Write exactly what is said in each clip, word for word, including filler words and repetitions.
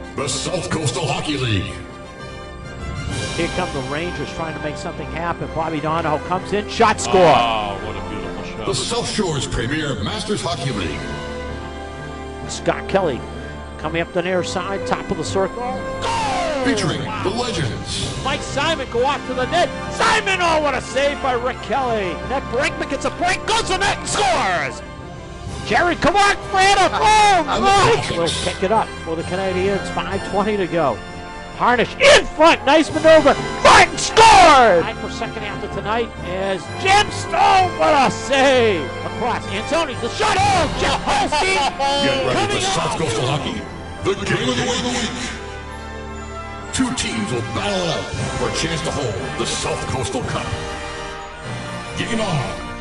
the South Coastal Hockey League. Here come the Rangers trying to make something happen. Bobby Donahoe comes in, shot score. Oh, what a beautiful shot. The South Shore's premier Masters Hockey League. Scott Kelly coming up the near side, top of the circle. Goal! Featuring the legends. Mike Simon go off to the net. Simon, oh, what a save by Rick Kelly. Net Brinkman gets a break, goes to the net and scores. Jerry Kawak ran a home run. Will pick it up for the Canadians. five twenty to go. Harnish in front, nice maneuver. Martin scored! Time for second after tonight as Jim Stone, what a save! Across, Antoni, the shot, oh, Jeff Holstein! Get ready for South Coastal Hockey, the game of the week. Two teams will battle it out for a chance to hold the South Coastal Cup. Game on!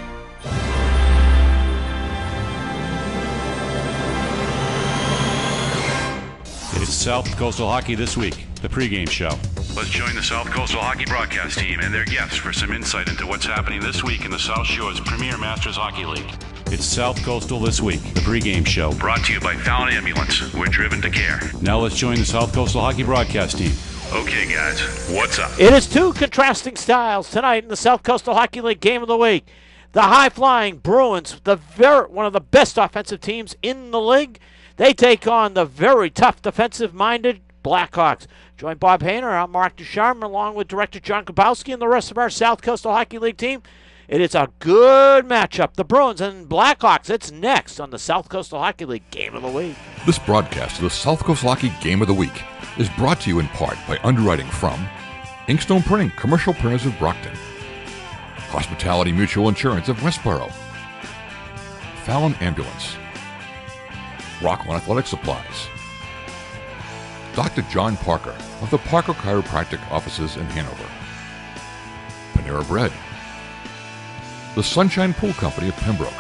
It's South Coastal Hockey This Week, the pregame show. Let's join the South Coastal Hockey broadcast team and their guests for some insight into what's happening this week in the South Shore's premier Masters Hockey League. It's South Coastal This Week, the pregame show. Brought to you by Fallon Ambulance. We're driven to care. Now let's join the South Coastal Hockey broadcast team. Okay, guys, what's up? It is two contrasting styles tonight in the South Coastal Hockey League Game of the Week. The high-flying Bruins, the very, one of the best offensive teams in the league, they take on the very tough defensive-minded Blackhawks. Join Bob Hayner, I'm Mark Ducharme, along with Director John Grabowski and the rest of our South Coastal Hockey League team. It is a good matchup. The Bruins and Blackhawks, it's next on the South Coastal Hockey League Game of the Week. This broadcast of the South Coastal Hockey Game of the Week is brought to you in part by underwriting from Inkstone Printing, Commercial Printers of Brockton, Hospitality Mutual Insurance of Westboro, Fallon Ambulance, Rockland Athletic Supplies, Doctor John Parker of the Parker Chiropractic Offices in Hanover, Panera Bread, the Sunshine Pool Company of Pembroke,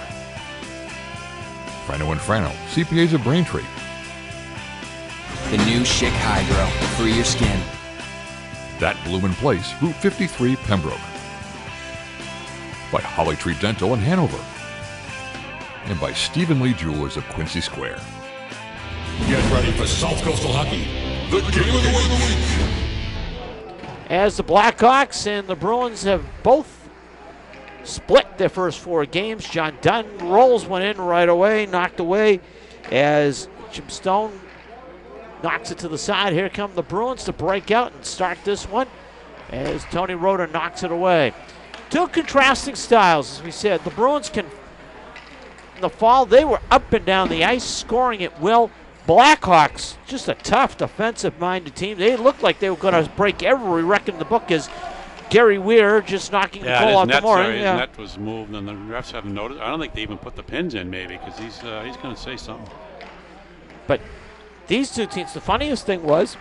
Frano and Frano, C P As of Braintree, the new Schick Hydro, for your skin. That Bloomin' Place, Route fifty-three, Pembroke, by Holly Tree Dental in Hanover, and by Stephen Lee Jewelers of Quincy Square. Get ready for South Coastal Hockey, the game of the week. As the Blackhawks and the Bruins have both split their first four games, John Dunn rolls one in right away, knocked away as Jim Stone knocks it to the side. Here come the Bruins to break out and start this one as Tony Rota knocks it away. Two contrasting styles, as we said. The Bruins can, in the fall, they were up and down the ice, scoring at will. Blackhawks, just a tough defensive-minded team. They looked like they were going to break every record in the book as Gary Weir just knocking Yeah, the goal out net, the morning. sorry, his Yeah. net was moved, and the refs haven't noticed. I don't think they even put the pins in, maybe, because he's uh, he's going to say something. But these two teams, the funniest thing was,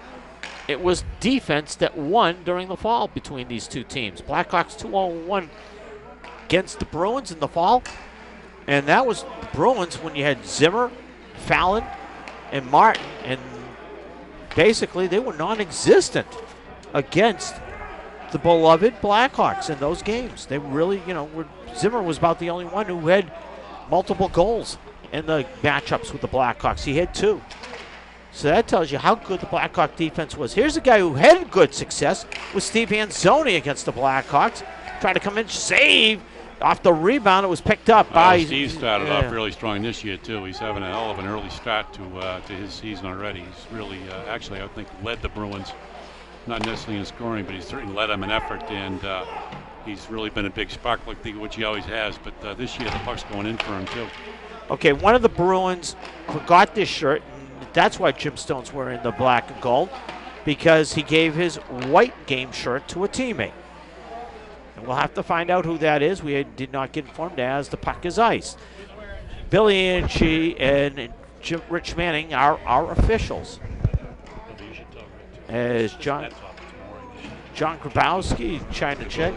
it was defense that won during the fall between these two teams. Blackhawks two oh one against the Bruins in the fall, and that was the Bruins when you had Zimmer, Fallon, and Martin, and basically they were non-existent against the beloved Blackhawks in those games. They really, you know, were, Zimmer was about the only one who had multiple goals in the matchups with the Blackhawks. He had two. So that tells you how good the Blackhawk defense was. Here's a guy who had good success with Steve Anzoni against the Blackhawks. Tried to come in, save off the rebound. It was picked up by. Uh, Steve started yeah. off really strong this year too. He's having a hell of an early start to uh, to his season already. He's really, uh, actually, I think led the Bruins, not necessarily in scoring, but he's certainly led them in effort, and uh, he's really been a big spark, like the, which he always has. But uh, this year the puck's going in for him too. Okay, one of the Bruins forgot this shirt, and that's why Jim Stone's wearing the black and gold, because he gave his white game shirt to a teammate. And we'll have to find out who that is. We did not get informed as the puck is iced. Billy Anchi and Jim, Rich Manning are our officials. As John John Grabowski trying to check.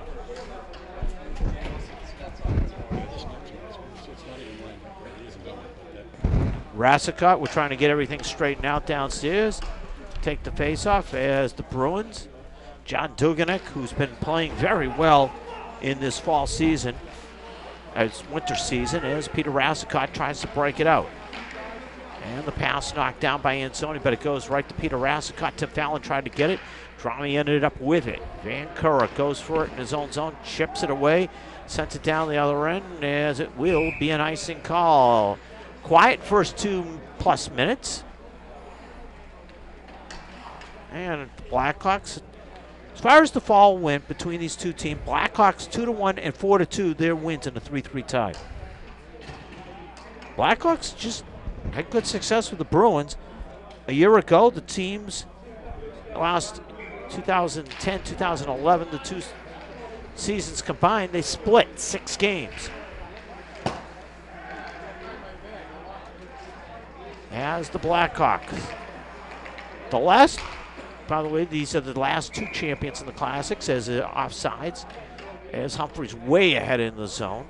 Rassicott, we're trying to get everything straightened out downstairs. Take the face-off as the Bruins. John Duganek, who's been playing very well in this fall season, as winter season, as Peter Rassicott tries to break it out. And the pass knocked down by Anzoni, but it goes right to Peter Rassicott. Tim Fallon tried to get it. Drami ended up with it. Van Kura goes for it in his own zone, chips it away, sends it down the other end, as it will be an icing call. Quiet first two plus minutes. And the Blackhawks, as far as the fall went between these two teams, Blackhawks two to one and four to two, their wins in a three three tie. Blackhawks just had good success with the Bruins. A year ago, the teams lost two thousand ten, two thousand eleven, the two seasons combined, they split six games. As the Blackhawks, the last, by the way, these are the last two champions in the Classics as uh, offsides, as Humphreys way ahead in the zone.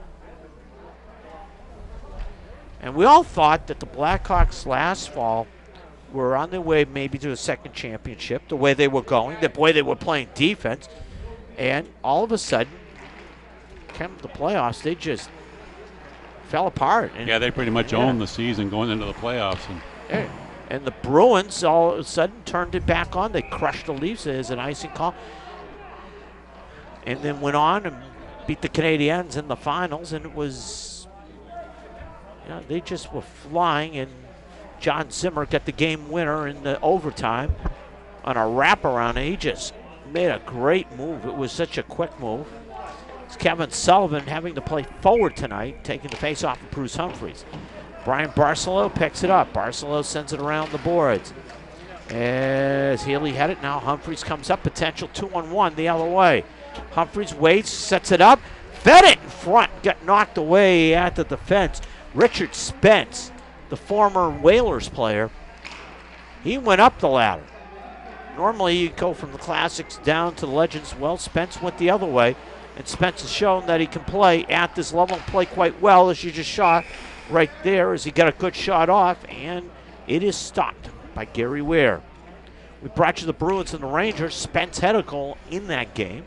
And we all thought that the Blackhawks last fall were on their way maybe to a second championship, the way they were going, the way they were playing defense. And all of a sudden, come the playoffs, they just fell apart. And yeah, they pretty much yeah. owned the season going into the playoffs. And yeah. And the Bruins all of a sudden turned it back on. They crushed the Leafs as an icing call. And then went on and beat the Canadiens in the finals. And it was, you know, they just were flying. And John Zimmer got the game winner in the overtime on a wraparound. And he just made a great move. It was such a quick move. It's Kevin Sullivan having to play forward tonight, taking the face off of Bruce Humphreys. Brian Barcelo picks it up. Barcelo sends it around the boards. As Healy had it, now Humphreys comes up, potential two on one the other way. Humphreys waits, sets it up, fed it in front, got knocked away at the defense. Richard Spence, the former Whalers player, he went up the ladder. Normally you go from the Classics down to the Legends. Well, Spence went the other way, and Spence has shown that he can play at this level and play quite well, as you just shot right there, as he got a good shot off, and it is stopped by Gary Ware. We brought you the Bruins and the Rangers. Spence had a goal in that game.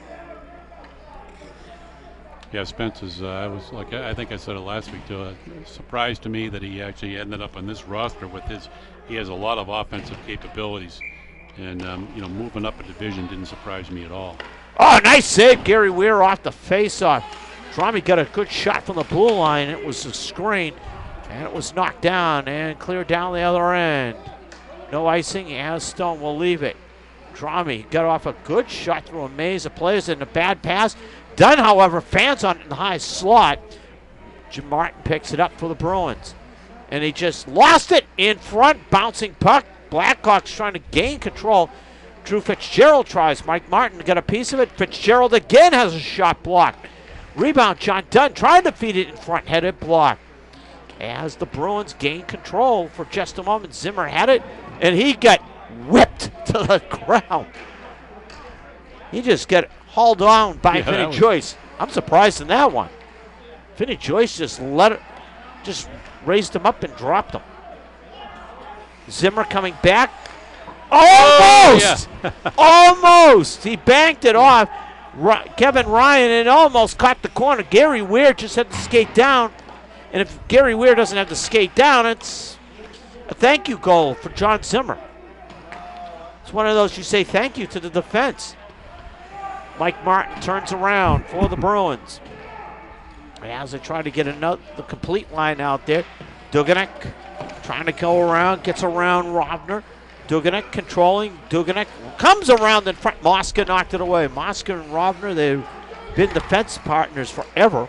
yeah, Spence is, uh, I was like, I think I said it last week too, uh, surprised to me that he actually ended up on this roster with his, he has a lot of offensive capabilities. And, um, you know, moving up a division didn't surprise me at all. Oh, nice save. Gary Ware off the face-off. Drami got a good shot from the blue line. It was a screen, and it was knocked down and cleared down the other end. No icing, as Stone will leave it. Drami got off a good shot through a maze of players and a bad pass. Dunn, however, fans on it in the high slot. Jim Martin picks it up for the Bruins. And he just lost it in front, bouncing puck. Blackhawks trying to gain control. Drew Fitzgerald tries. Mike Martin to get a piece of it. Fitzgerald again has a shot blocked. Rebound, John Dunn trying to feed it in front, headed block. As the Bruins gain control for just a moment, Zimmer had it, and he got whipped to the ground. He just got hauled on by Yeah, Vinny was- Joyce. I'm surprised in that one. Vinny Joyce just let it, just raised him up and dropped him. Zimmer coming back. Almost! Oh, Almost! He banked it off. Ry- Kevin Ryan, and almost caught the corner. Gary Ware just had to skate down. And if Gary Ware doesn't have to skate down, it's a thank you goal for John Zimmer. It's one of those you say thank you to the defense. Mike Martin turns around for the Bruins. As they try to get another, the complete line out there. Duganek trying to go around, gets around Rovner. Duganek controlling. Duganek comes around in front. Mosca knocked it away. Mosca and Rovner, they've been defense partners forever.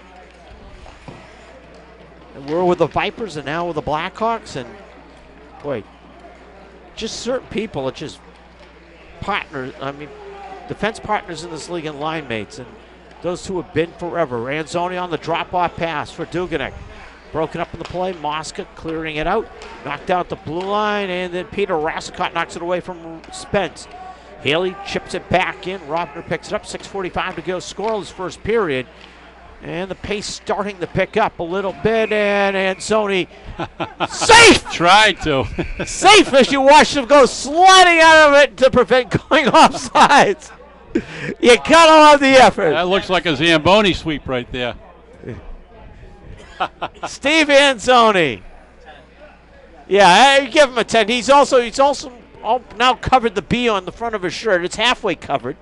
And we're with the Vipers and now with the Blackhawks. And, boy, just certain people are just partners. I mean, defense partners in this league and line mates. And those two have been forever. Anzoni on the drop-off pass for Duganek. Broken up in the play. Mosca clearing it out. Knocked out the blue line. And then Peter Rassicott knocks it away from Spence. Haley chips it back in. Rovner picks it up. six forty-five to go. Scoreless first period. And the pace starting to pick up a little bit. And Anzoni safe! Tried to. Safe as you watch him go sliding out of it to prevent going off sides. You gotta love the effort. That looks like a Zamboni sweep right there. Steve Anzoni. Yeah, I give him a ten. He's also he's also all, now covered the B on the front of his shirt. It's halfway covered.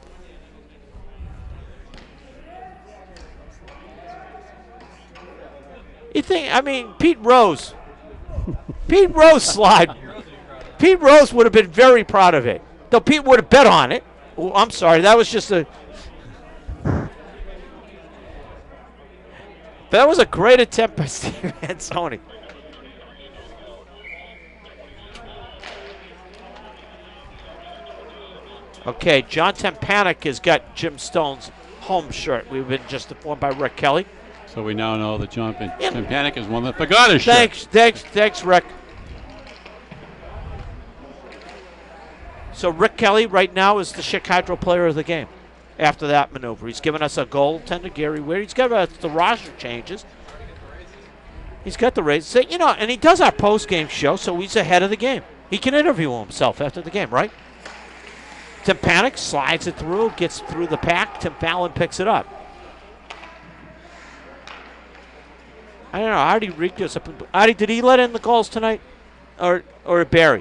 You think? I mean, Pete Rose. Pete Rose slide. Pete Rose would have been very proud of it. Though Pete would have bet on it. Oh, I'm sorry, that was just a. That was a great attempt by Steve Anzoni. Okay, John Tempanek has got Jim Stone's home shirt. We've been just informed by Rick Kelly. So we now know that John Tempanek is one that forgot his thanks, shirt. Thanks, thanks, Rick. So Rick Kelly right now is the Schick Hydro player of the game. After that maneuver, he's given us a goaltender, Gary Weir. He's got us the roster changes. He's got the raise. So, you know, and he does our post-game show, so he's ahead of the game. He can interview himself after the game, right? Tim Panik slides it through, gets through the pack. Tim Fallon picks it up. I don't know. Artie Rios up. In, Artie, did he let in the goals tonight, or or Barry?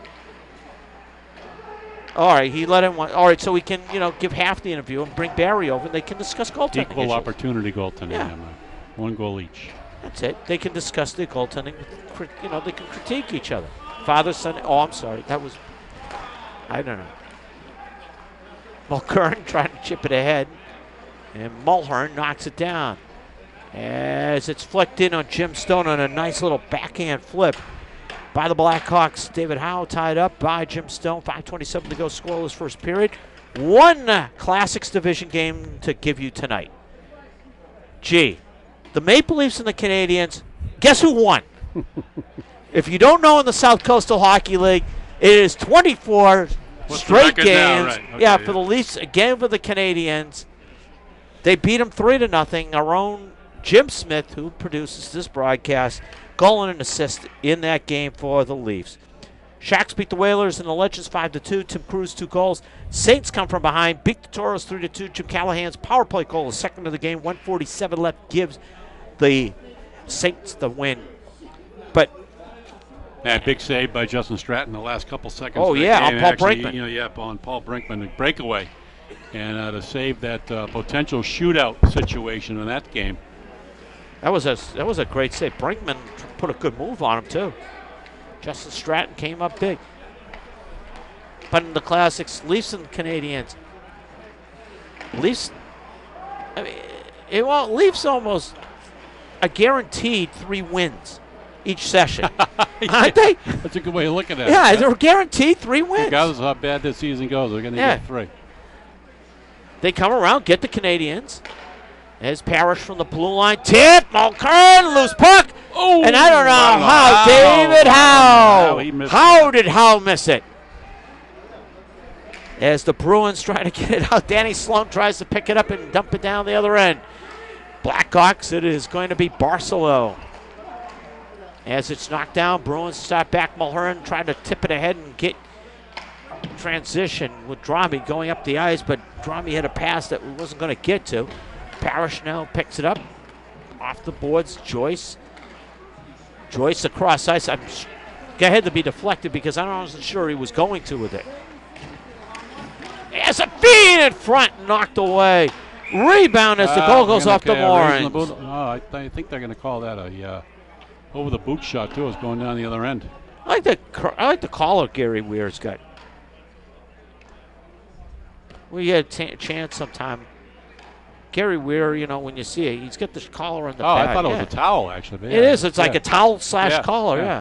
All right, he let in one. All right, so we can, you know, give half the interview and bring Barry over, and they can discuss goaltending. Equal issues. opportunity goaltending. Yeah. Emma. One goal each. That's it. They can discuss their goaltending. You know, they can critique each other. Father, son. Oh, I'm sorry. That was. I don't know. Mulkern trying to chip it ahead, and Mulhern knocks it down as it's flicked in on Jim Stone on a nice little backhand flip by the Blackhawks. David Howe tied up by Jim Stone. five twenty-seven to go, scoreless first period. One uh, Classics division game to give you tonight. Gee, the Maple Leafs and the Canadiens, guess who won? If you don't know in the South Coastal Hockey League, it is twenty-four What's straight the record games. now? Right. Okay, yeah, yeah, for the Leafs, again for the Canadiens. They beat them three to nothing. Our own Jim Smith, who produces this broadcast, goal and an assist in that game for the Leafs. Sharks beat the Whalers and the Legends five to two. Tim Cruz, two goals. Saints come from behind, beat the Toros three to two. Jim Callahan's power play goal, the second of the game, one forty-seven left, gives the Saints the win. But that big save by Justin Stratton the last couple seconds. Oh, of that yeah, game. on Paul Actually, Brinkman. You know, yeah, on Paul Brinkman, a breakaway. And uh, to save that uh, potential shootout situation in that game. That was a that was a great save. Brinkman put a good move on him too. Justin Stratton came up big. But in the Classics, Leafs and Canadiens. Leafs, I mean, it won't. Leafs almost are guaranteed three wins each session, aren't they? That's a good way of looking at Yeah, it. they're guaranteed three wins. Regardless of how bad this season goes, they're going to Yeah. get three. They come around, get the Canadiens. As Parrish from the blue line, tip, Mulkern, loose puck, Oh, and I don't know I don't know how, how. David Howe. How he missed How it. did Howe miss it? As the Bruins try to get it out, Danny Sloan tries to pick it up and dump it down the other end. Blackhawks, it is going to be Barcelo. As it's knocked down, Bruins start back. Mulhern trying to tip it ahead and get transition with Dromey going up the ice, but Dromey had a pass that we wasn't going to get to. Parrish now picks it up off the boards. Joyce. Joyce across ice. I'm sh- ahead to be deflected because I wasn't sure he was going to with it. As a feed in front, knocked away. Rebound as the Uh, goal goes they're off the gonna, uh, raising the Moorings. boot. Oh, I, th- I think they're going to call that a uh, over the boot shot too. It's going down the other end. I like the cr- I like the collar Gary Weir's got. We had a t- chance sometime. Gary Weir, you know, when you see it, he's got this collar on the Oh, back. I thought it yeah. was a towel actually. but It yeah. is. It's like Yeah. a towel slash Yeah, collar, yeah. yeah.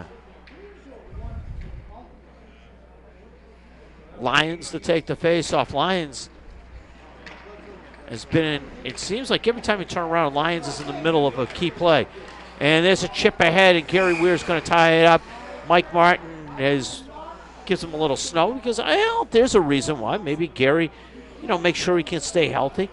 Lions to take the face off. Lions has been in, it seems like every time you turn around, Lions is in the middle of a key play. And there's a chip ahead, and Gary Weir's going to tie it up. Mike Martin is, gives him a little snow because, well, there's a reason why. Maybe Gary, you know, make sure he can stay healthy.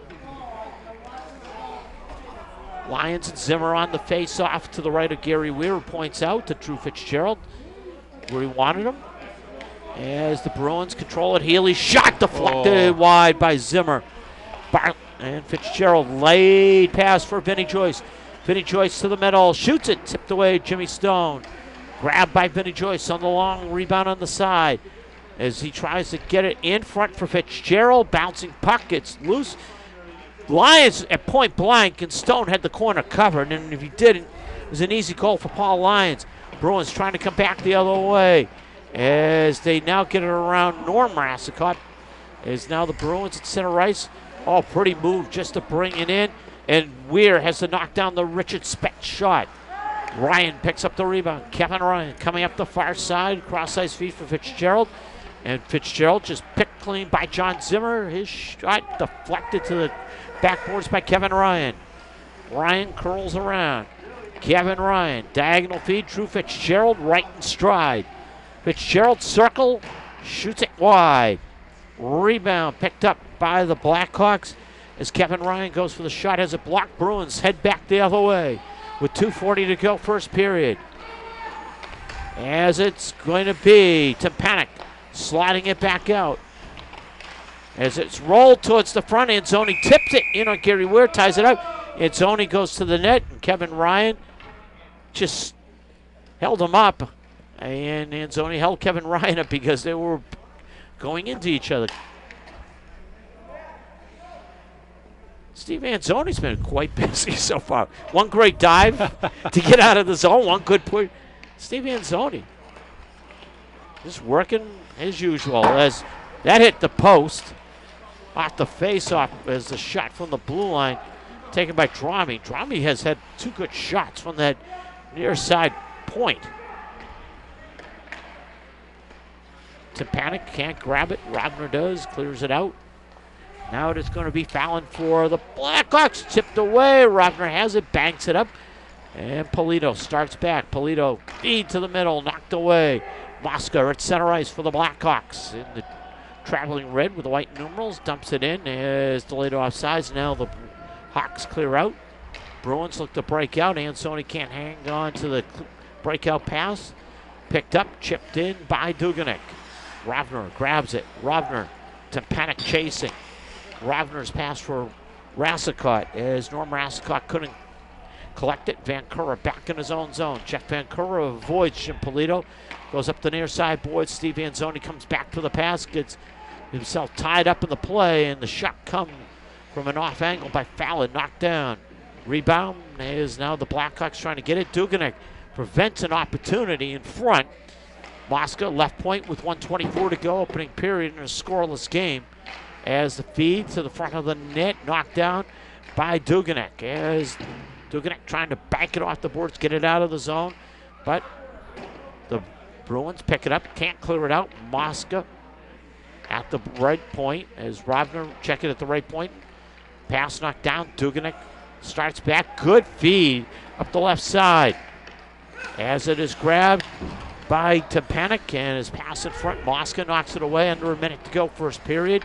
Lions and Zimmer on the face-off to the right of Gary Weir, points out to Drew Fitzgerald where he wanted him. As the Bruins control it, Healy shot deflected Oh. wide by Zimmer. Bar- and Fitzgerald laid pass for Vinny Joyce. Vinny Joyce to the middle, shoots it, tipped away Jimmy Stone. Grabbed by Vinnie Joyce on the long rebound on the side as he tries to get it in front for Fitzgerald. Bouncing puck, it's loose. Lyons at point blank, and Stone had the corner covered, and if he didn't, it was an easy goal for Paul Lyons. Bruins trying to come back the other way as they now get it around Norm Rassicot. Is now the Bruins at center ice. Oh, pretty move just to bring it in, and Weir has to knock down the Richard Specht shot. Ryan picks up the rebound. Kevin Ryan coming up the far side, cross ice feed for Fitzgerald. And Fitzgerald just picked clean by John Zimmer. His shot deflected to the backboards by Kevin Ryan. Ryan curls around. Kevin Ryan, diagonal feed, Drew Fitzgerald right in stride. Fitzgerald circle, shoots it wide. Rebound picked up by the Blackhawks as Kevin Ryan goes for the shot. Has it blocked. Bruins head back the other way with two forty to go first period. As it's going to be Tepanek sliding it back out. As it's rolled towards the front, Anzoni tips it in on Gary Weir, ties it up. Anzoni goes to the net, and Kevin Ryan just held him up. And Anzoni held Kevin Ryan up because they were going into each other. Steve Anzoni's been quite busy so far. One great dive to get out of the zone, one good point. Steve Anzoni just working as usual as that hit the post off the face-off as the shot from the blue line taken by Drami. Drami has had two good shots from that near side point. Tepanek can't grab it. Ravner does, clears it out. Now it is going to be Fallon for the Blackhawks. Tipped away. Ravner has it, banks it up. And Polito starts back. Polito feed to the middle, knocked away. Mosca at center ice for the Blackhawks. In the traveling red with the white numerals, dumps it in as delayed offsides. Now the Hawks clear out. Bruins look to break out. Anzoni can't hang on to the breakout pass. Picked up, chipped in by Duganek. Ravner grabs it. Ravner, Tepanek chasing. Ravner's pass for Rassicot as Norm Rassicot couldn't collect it. Vancouver back in his own zone. Jeff Vancouver avoids Jim Polito. Goes up the near side board. Steve Anzoni comes back to the pass. Gets himself tied up in the play. And the shot comes from an off angle by Fallon. Knocked down. Rebound is now the Blackhawks trying to get it. Duganek prevents an opportunity in front. Mosca left point with one twenty-four to go. Opening period in a scoreless game. As the feed to the front of the net, knocked down by Duganek. As Duganek trying to bank it off the boards, get it out of the zone. But the Bruins pick it up, can't clear it out. Mosca at the right point as Ravner check it at the right point. Pass knocked down. Duganek starts back. Good feed up the left side. As it is grabbed by Tepanek and his pass in front. Mosca knocks it away. Under a minute to go first period.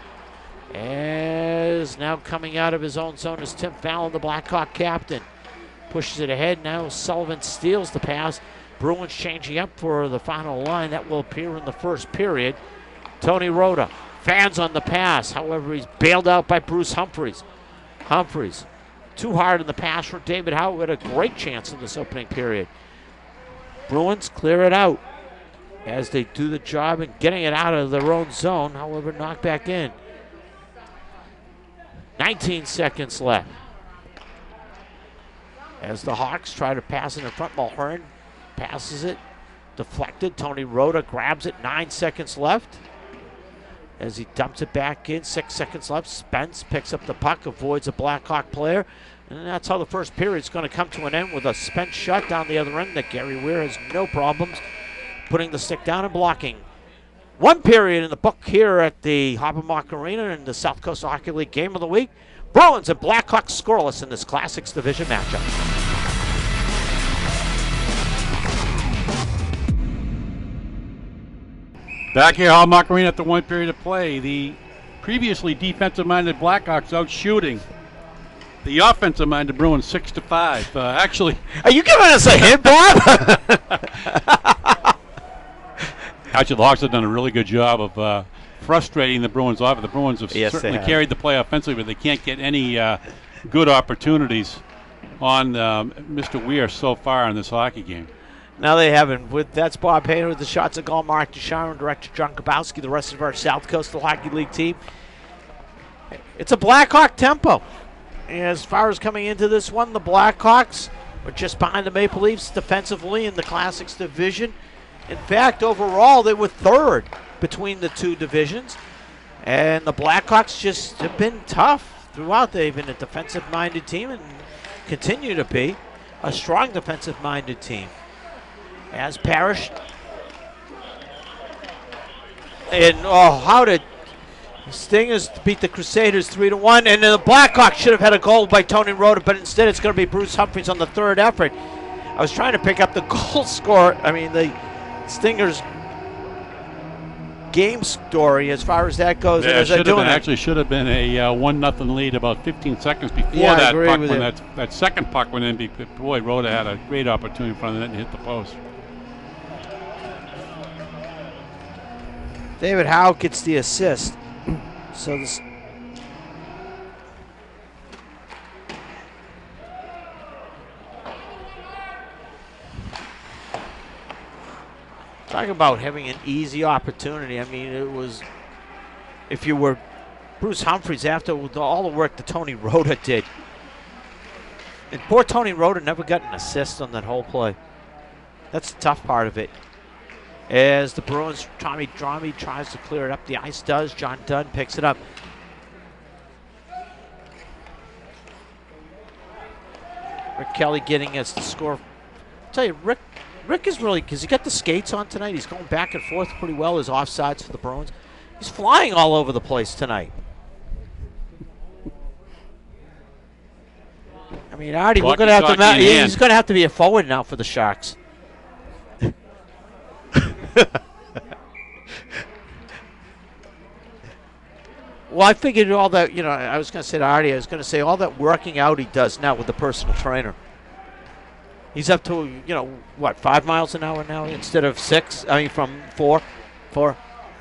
As now coming out of his own zone is Tim Fallon, the Blackhawk captain. Pushes it ahead. Now Sullivan steals the pass. Bruins changing up for the final line. That will appear in the first period. Tony Rota fans on the pass. However, he's bailed out by Bruce Humphreys. Humphreys too hard in the pass for David Howard. A great chance in this opening period. Bruins clear it out as they do the job in getting it out of their own zone. However, knocked back in. nineteen seconds left. As the Hawks try to pass it in front, Mulhern passes it, deflected. Tony Rota grabs it, nine seconds left. As he dumps it back in, six seconds left. Spence picks up the puck, avoids a Blackhawk player. And that's how the first period is going to come to an end with a Spence shot down the other end that Gary Weir has no problems putting the stick down and blocking. One period in the book here at the Hoppenbach Arena in the South Coast Hockey League Game of the Week. Bruins and Blackhawks scoreless in this Classics Division matchup. Back here, Hoppenbach Arena at the one period of play. The previously defensive-minded Blackhawks out shooting the offensive-minded Bruins six to five. Uh, actually, are you giving us a hint, Bob? Actually, the Hawks have done a really good job of uh, frustrating the Bruins off. The Bruins have yes, certainly have. carried the play offensively, but they can't get any uh, good opportunities on uh, Mister Weir so far in this hockey game. Now they haven't. With that's Bob Hayner with the shots at goal. Mark DeSharon, director John Kabowski, the rest of our South Coastal Hockey League team. It's a Blackhawk tempo. As far as coming into this one, the Blackhawks were just behind the Maple Leafs defensively in the Classics division. In fact, overall, they were third between the two divisions. And the Blackhawks just have been tough throughout. They've been a defensive-minded team and continue to be a strong defensive-minded team. As Parrish. And, oh, how did Stingers beat the Crusaders three to one, and the Blackhawks should have had a goal by Tony Rota, but instead it's going to be Bruce Humphreys on the third effort. I was trying to pick up the goal score. I mean, the Stingers game story as far as that goes. Yeah, and as should I have do been, it, actually should have been a uh, one nothing lead about fifteen seconds before Yeah, I that agree puck with when you. that that second puck went in. be- Boy, Rhoda had a great opportunity in front of the net and hit the post. David Howe gets the assist. So this. Talking about having an easy opportunity. I mean, it was, if you were Bruce Humphreys after all the work that Tony Rota did. And poor Tony Rota never got an assist on that whole play. That's the tough part of it. As the Bruins, Tommy Dromey tries to clear it up. The ice does. John Dunn picks it up. Rick Kelly getting us to score. I'll tell you, Rick Rick is really, because he got the skates on tonight. He's going back and forth pretty well. His offsides for the Bruins. He's flying all over the place tonight. I mean, Artie, we're going to have to. Ma- he's going to have to be a forward now for the Sharks. Well, I figured all that, you know, I was going to say to Artie, I was going to say all that working out he does now with the personal trainer. He's up to, you know, what, five miles an hour now instead of six? I mean, from four? Four.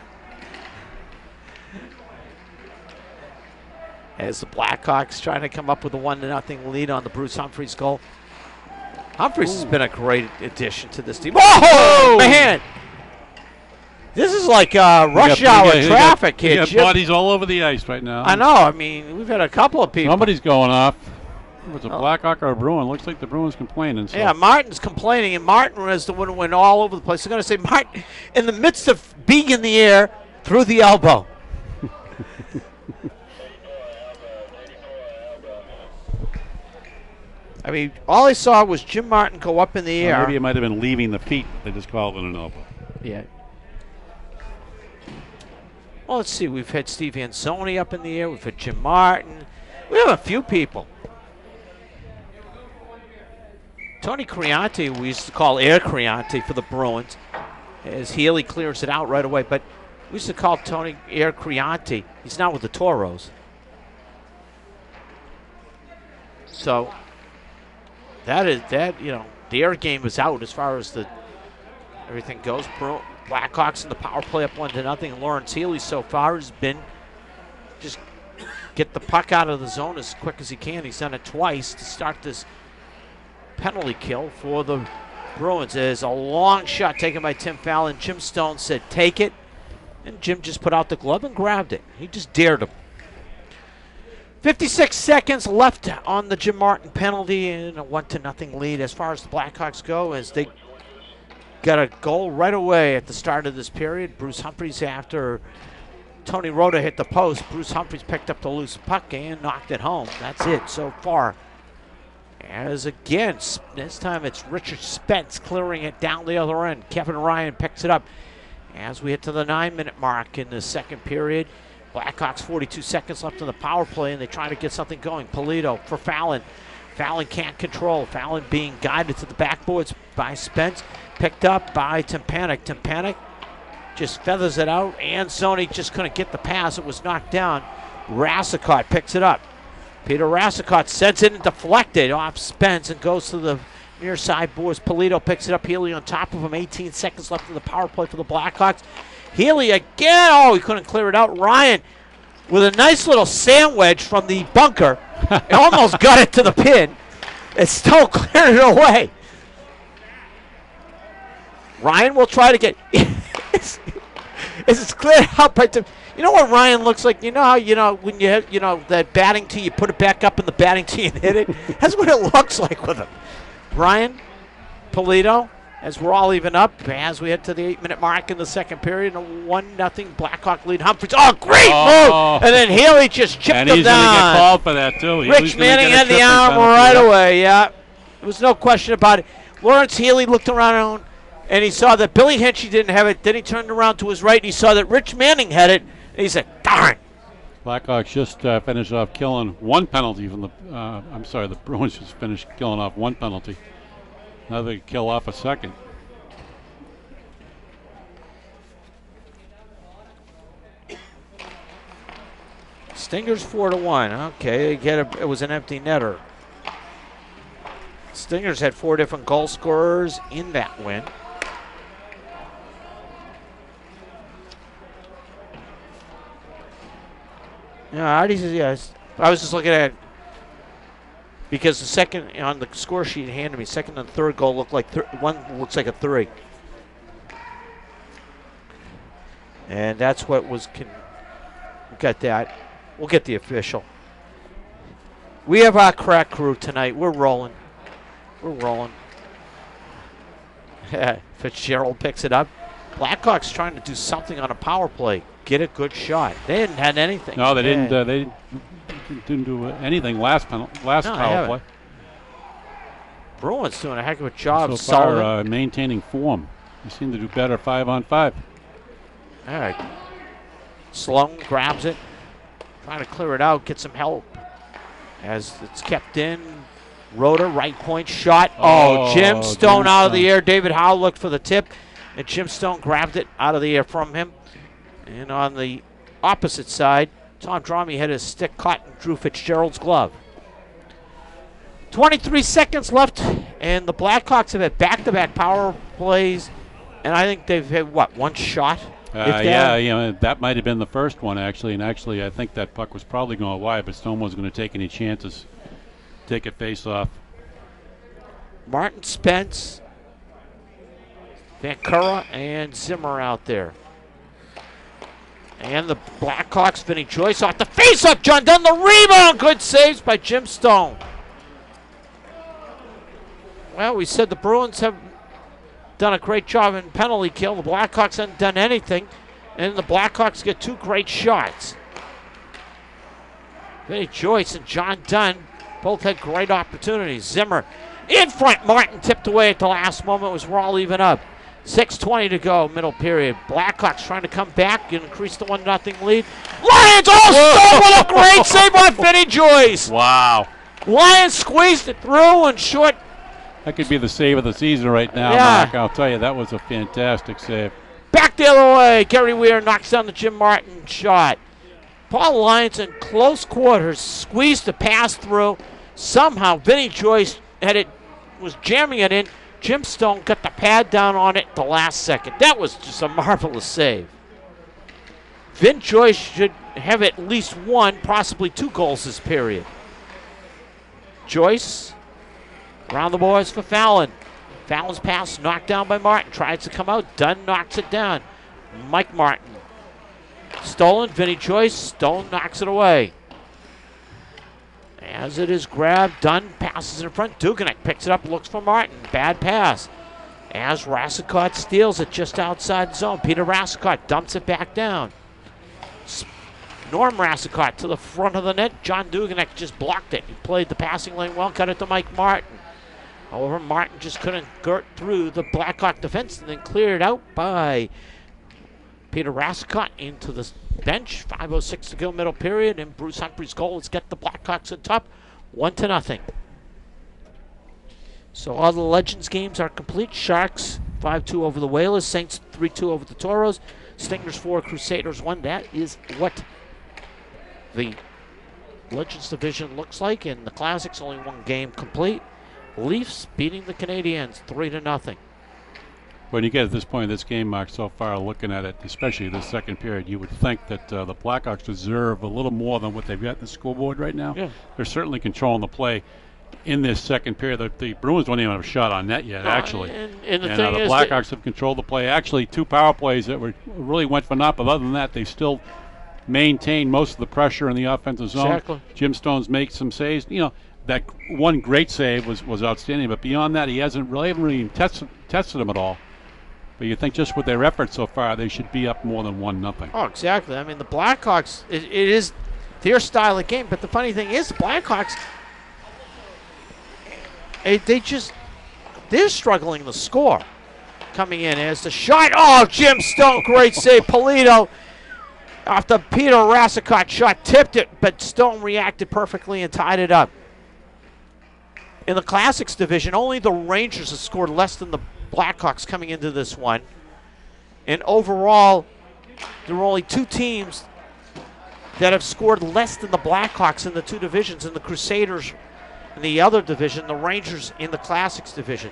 As the Blackhawks trying to come up with a one to nothing lead on the Bruce Humphreys goal. Humphreys Ooh. has been a great addition to this team. Oh, man! This is like uh, rush got, hour got, traffic got, here. got bodies all over the ice right now. I know. I mean, we've had a couple of people. Somebody's going off. It's a Blackhawk or a Bruin. Looks like the Bruins complaining. So. Yeah, Martin's complaining, and Martin is the one who went all over the place. They're going to say, Martin, in the midst of being in the air, through the elbow. I mean, all I saw was Jim Martin go up in the Well, air. maybe it might have been leaving the feet. They just called it an elbow. Yeah. Well, let's see. We've had Steve Anzoni up in the air. We've had Jim Martin. We have a few people. Tony Crianti, we used to call Air Crianti for the Bruins, as Healy clears it out right away. But we used to call Tony Air Crianti. He's now with the Toros. So that is that. You know, the air game is out as far as the everything goes. Bro, Blackhawks in the power play up one to nothing. Lawrence Healy so far has been just get the puck out of the zone as quick as he can. He's done it twice to start this penalty kill for the Bruins. There's a long shot taken by Tim Fallon. Jim Stone said, take it. And Jim just put out the glove and grabbed it. He just dared him. fifty-six seconds left on the Jim Martin penalty and a one to nothing lead as far as the Blackhawks go, as they got a goal right away at the start of this period. Bruce Humphreys, after Tony Rota hit the post, Bruce Humphreys picked up the loose puck and knocked it home. That's it so far. As again, this time it's Richard Spence clearing it down the other end. Kevin Ryan picks it up as we hit to the nine-minute mark in the second period. Blackhawks forty-two seconds left on the power play, and they try to get something going. Polito for Fallon. Fallon can't control. Fallon being guided to the backboards by Spence. Picked up by Timpanek. Timpanek just feathers it out. And Sony just couldn't get the pass. It was knocked down. Rassicot picks it up. Peter Rassicot sends it and deflected off Spence and goes to the near side boards. Polito picks it up. Healy on top of him. eighteen seconds left in the power play for the Blackhawks. Healy again. Oh, he couldn't clear it out. Ryan with a nice little sandwich from the bunker. Almost got it to the pin. It still cleared it away. Ryan will try to get. it's, it's clear out by Tim. You know what Ryan looks like? You know how, you know, when you hit, you know, that batting tee, you put it back up in the batting tee and hit it? That's what it looks like with him. Ryan Polito, as we're all even up, as we head to the eight-minute mark in the second period, a one nothing Blackhawk lead. Humphries, oh, great Oh. move! And then Healy just chipped And him he's going to down. get called for that, too. He's Rich gonna Manning get a had the tripping arm penalty. right away, yeah. There was no question about it. Lawrence Healy looked around, and he saw that Billy Hinchy didn't have it. Then he turned around to his right, and he saw that Rich Manning had it, and he said, darn. Blackhawks just uh, finished off killing one penalty from the, uh, I'm sorry, the Bruins just finished killing off one penalty. Now they kill off a second. Stingers four to one. Okay, they get a, it was an empty netter. Stingers had four different goal scorers in that win. Yeah, I just, yes. I was just looking at because the second on the score sheet handed me second and third goal looked like thir- one looks like a three, and that's what was. Con- we got that. We'll get the official. We have our crack crew tonight. We're rolling. We're rolling. Fitzgerald picks it up. Blackhawks trying to do something on a power play. Get a good shot. They didn't have anything. No, they didn't. Yeah. Uh, they didn't, didn't do anything last penal- last No, they power haven't. play. Bruins doing a heck of a job. So far, Sullivan. uh, maintaining form. They seem to do better five on five. All right. Sloan grabs it. Trying to clear it out. Get some help. As it's kept in. Rotor, right point shot. Oh, Oh, Jim Stone Jim out of the Stone. air. David Howe looked for the tip. And Jim Stone grabbed it out of the air from him. And on the opposite side, Tom Drammy had his stick caught in Drew Fitzgerald's glove. twenty-three seconds left, and the Blackhawks have had back-to-back power plays. And I think they've had, what, one shot? Uh, If that- yeah, you know, that might have been the first one, actually. And actually, I think that puck was probably going wide, but Stone wasn't going to take any chances. Take a face off. Martin Spence, Vancouver, and Zimmer out there. And the Blackhawks, Vinny Joyce off the face-off. John Dunn, the rebound. Good saves by Jim Stone. Well, we said the Bruins have done a great job in penalty kill. The Blackhawks haven't done anything. And the Blackhawks get two great shots. Vinny Joyce and John Dunn both had great opportunities. Zimmer in front. Martin tipped away at the last moment. Was we're all even up. six twenty to go, middle period. Blackhawks trying to come back and increase the one nothing lead. Lions, oh, Stone with a great save on Vinny Joyce. Wow. Lions squeezed it through and short. That could be the save of the season right now, Yeah. Mark. I'll tell you, that was a fantastic save. Back the other way. Gary Weir knocks down the Jim Martin shot. Paul Lyons in close quarters squeezed the pass through. Somehow Vinny Joyce had it, was jamming it in. Jim Stone got the pad down on it at the last second. That was just a marvelous save. Vin Joyce should have at least one, possibly two goals this period. Joyce around the boards for Fallon. Fallon's pass knocked down by Martin. Tries to come out. Dunn knocks it down. Mike Martin. Stolen. Vinny Joyce. Stone knocks it away. As it is grabbed, Dunn passes in front. Duganek picks it up, looks for Martin. Bad pass. As Rassicot steals it just outside the zone. Peter Rassicot dumps it back down. S- Norm Rassicot to the front of the net. John Duganek just blocked it. He played the passing lane well, cut it to Mike Martin. However, Martin just couldn't girt through the Blackhawk defense and then cleared out by Peter Rassicot into the bench. five oh six to go, middle period, and Bruce Humphrey's goal has got the Blackhawks at top, one to nothing. So all the Legends games are complete. Sharks five two over the Whalers, Saints three two over the Toros, Stingers four, Crusaders one. That is what the Legends division looks like. In the Classics, only one game complete. Leafs beating the Canadiens three to nothing. When you get at this point in this game, Mark, so far looking at it, especially the second period, you would think that uh, the Blackhawks deserve a little more than what they've got in the scoreboard right now. Yeah. They're certainly controlling the play. in this second period. The, the Bruins don't even have a shot on net yet, No, actually. and- and the uh, thing the is Blackhawks have controlled the play. Actually, two power plays that were really went for naught, but other than that, they still maintained most of the pressure in the offensive zone. Exactly. Jim Stone's made some saves. You know, that one great save was, was outstanding, but beyond that, he hasn't really, haven't really tested, tested them at all. But you think just with their efforts so far, they should be up more than one nothing. Oh, exactly. I mean, the Blackhawks, it, it is their style of game. But the funny thing is, the Blackhawks, eh, they just, they're struggling to score. Coming in as the shot. Oh, Jim Stone, great save. Polito, after Peter Rassicot shot, tipped it, but Stone reacted perfectly and tied it up. In the Classics division, only the Rangers have scored less than the Blackhawks coming into this one. And overall, there are only two teams that have scored less than the Blackhawks in the two divisions, and the Crusaders in the other division, the Rangers in the Classics division.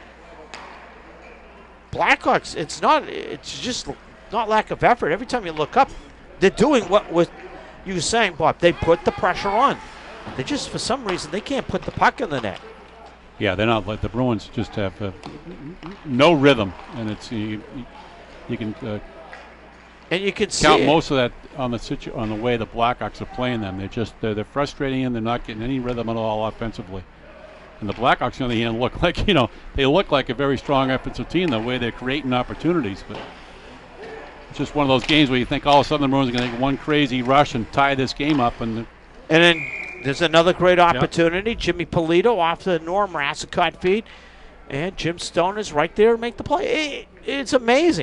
Blackhawks, it's not, it's just not lack of effort. Every time you look up, they're doing what was you were saying, Bob. They put the pressure on. They just, for some reason, they can't put the puck in the net. Yeah, they're not like the Bruins. Just have uh, no rhythm, and it's you, you can uh, and you can count see most of that on the situ- on the way the Blackhawks are playing them. They're just they're, they're frustrating, and they're not getting any rhythm at all offensively. And the Blackhawks, on the other hand, look like you know they look like a very strong offensive team the way they're creating opportunities, but it's just one of those games where you think all of a sudden the Bruins are going to take one crazy rush and tie this game up, and And then there's another great opportunity. Yep. Jimmy Polito off the Norm Rassicot feed. And Jim Stone is right there to make the play. It, it's amazing.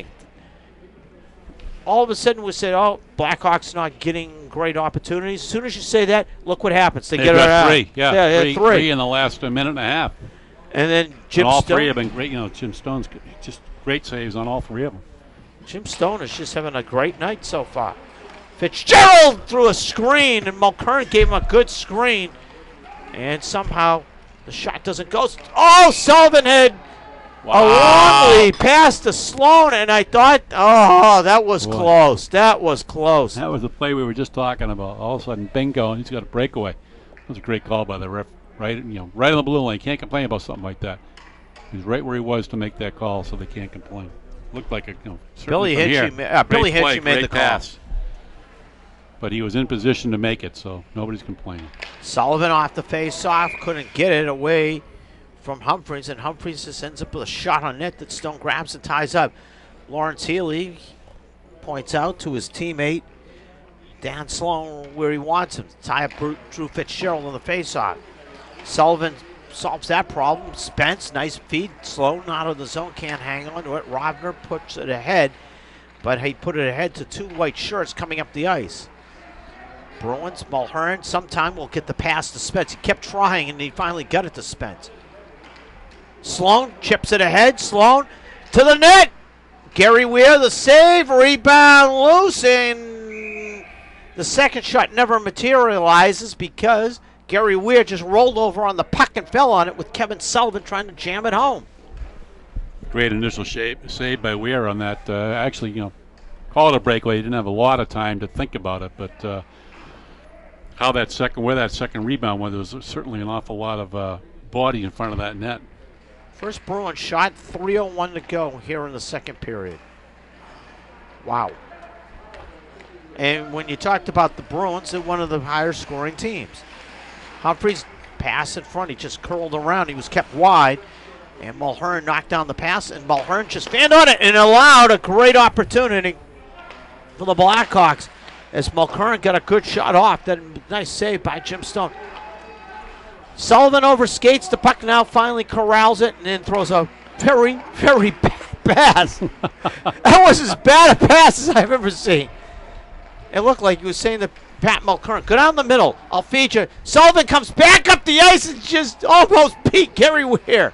All of a sudden we said, oh, Blackhawks not getting great opportunities. As soon as you say that, look what happens. They they've get it got out. three. Yeah, yeah three, three. three in the last uh, minute and a half. And then Jim and all Stone. three have been great. You know, Jim Stone's just great saves on all three of them. Jim Stone is just having a great night so far. Fitzgerald threw a screen, and Mulkern gave him a good screen. And somehow the shot doesn't go. Oh, Sullivan had wow. a long lead pass to Sloan, and I thought, oh, that was Boy. close. That was close. That was the play we were just talking about. All of a sudden, bingo, and he's got a breakaway. That was a great call by the ref. Right, you know, right on the blue line. Can't complain about something like that. He's right where he was to make that call, so they can't complain. Looked like a you know, Billy Hitchie. Ma- uh, Billy Hitchie made the pass. call. But he was in position to make it, so nobody's complaining. Sullivan off the face-off, couldn't get it away from Humphreys, and Humphreys just ends up with a shot on net that Stone grabs and ties up. Lawrence Healy points out to his teammate, Dan Sloan, where he wants him to tie up Drew Fitzgerald on the face-off. Sullivan solves that problem. Spence, nice feed. Sloan out of the zone, can't hang on to it. Rovner puts it ahead, but he put it ahead to two white shirts coming up the ice. Bruins, Mulhern, sometime will get the pass to Spence. He kept trying, and he finally got it to Spence. Sloan chips it ahead. Sloan to the net. Gary Weir, the save, rebound loose, and the second shot never materializes because Gary Weir just rolled over on the puck and fell on it with Kevin Sullivan trying to jam it home. Great initial shape, save by Weir on that. Uh, actually, you know, call it a breakaway. He didn't have a lot of time to think about it, but uh, how that second, where that second rebound went, there was certainly an awful lot of uh, body in front of that net. First Bruin shot, three oh one to go here in the second period. Wow. And when you talked about the Bruins, they're one of the higher scoring teams. Humphreys pass in front, he just curled around, he was kept wide, and Mulhern knocked down the pass, and Mulhern just fanned on it and allowed a great opportunity for the Blackhawks as Mulhern got a good shot off. That nice save by Jim Stone. Sullivan overskates the puck, now finally corrals it and then throws a very, very bad pass. That was as bad a pass as I've ever seen. It looked like he was saying to Pat Mulkern, go down the middle, I'll feed you. Sullivan comes back up the ice and just almost beat Gary Weir.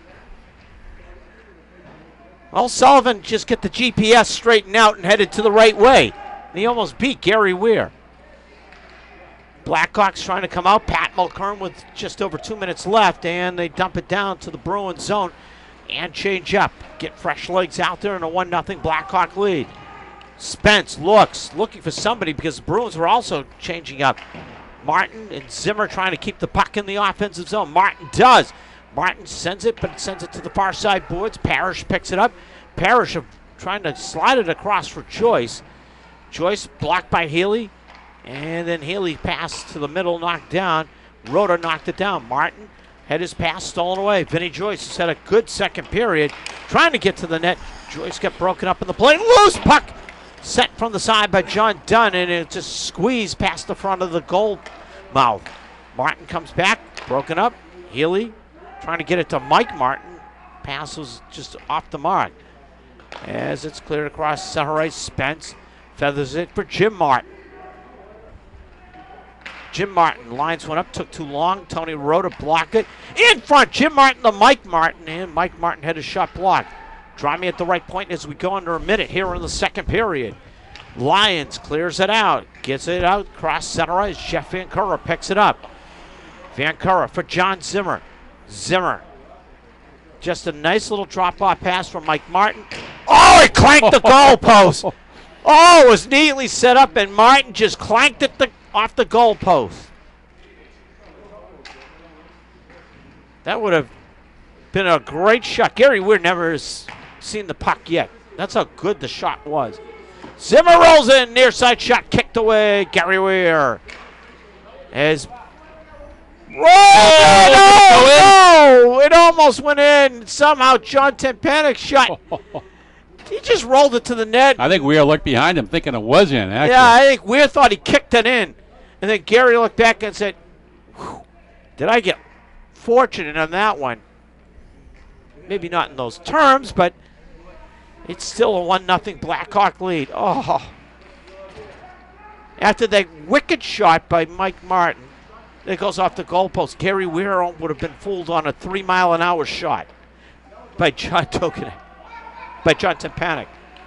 Well, Sullivan just get the G P S straightened out and headed to the right way. And he almost beat Gary Weir. Blackhawks trying to come out. Pat Mulkern with just over two minutes left, and they dump it down to the Bruins zone and change up. Get fresh legs out there in a one nothing Blackhawk lead. Spence looks, looking for somebody because the Bruins were also changing up. Martin and Zimmer trying to keep the puck in the offensive zone. Martin does. Martin sends it, but sends it to the far side boards. Parrish picks it up. Parrish trying to slide it across for Joyce. Joyce blocked by Healy, and then Healy passed to the middle, knocked down. Rhoda knocked it down. Martin had his pass stolen away. Vinnie Joyce has had a good second period, trying to get to the net. Joyce got broken up in the play. Loose puck set from the side by John Dunn, and it just squeezed past the front of the goal mouth. Martin comes back, broken up. Healy trying to get it to Mike Martin. Pass was just off the mark. As it's cleared across center ice, Spence feathers it for Jim Martin. Jim Martin lines one up, took too long. Tony Rhoda blocked it. In front, Jim Martin to Mike Martin, and Mike Martin had his shot blocked. Draw me at the right point as we go under a minute here in the second period. Lyons clears it out, gets it out, cross center ice. Jeff Van Curra picks it up. Van Curra for John Zimmer. Zimmer. Just a nice little drop-off pass from Mike Martin. Oh, he clanked the goal post. Oh, it was neatly set up, and Martin just clanked it the, off the goal post. That would have been a great shot. Gary Weir never has seen the puck yet. That's how good the shot was. Zimmer rolls in, near side shot kicked away. Gary Weir as oh, no, it almost went in. Somehow John Tempanik shot. He just rolled it to the net. I think Weir looked behind him thinking it was in, actually. Yeah, I think Weir thought he kicked it in. And then Gary looked back and said, did I get fortunate on that one? Maybe not in those terms, but it's still a one nothing Blackhawk lead. Oh. After that wicked shot by Mike Martin, that goes off the goalpost. Gary Weir would have been fooled on a three mile an hour shot by John Tokanen, by John Tempanik.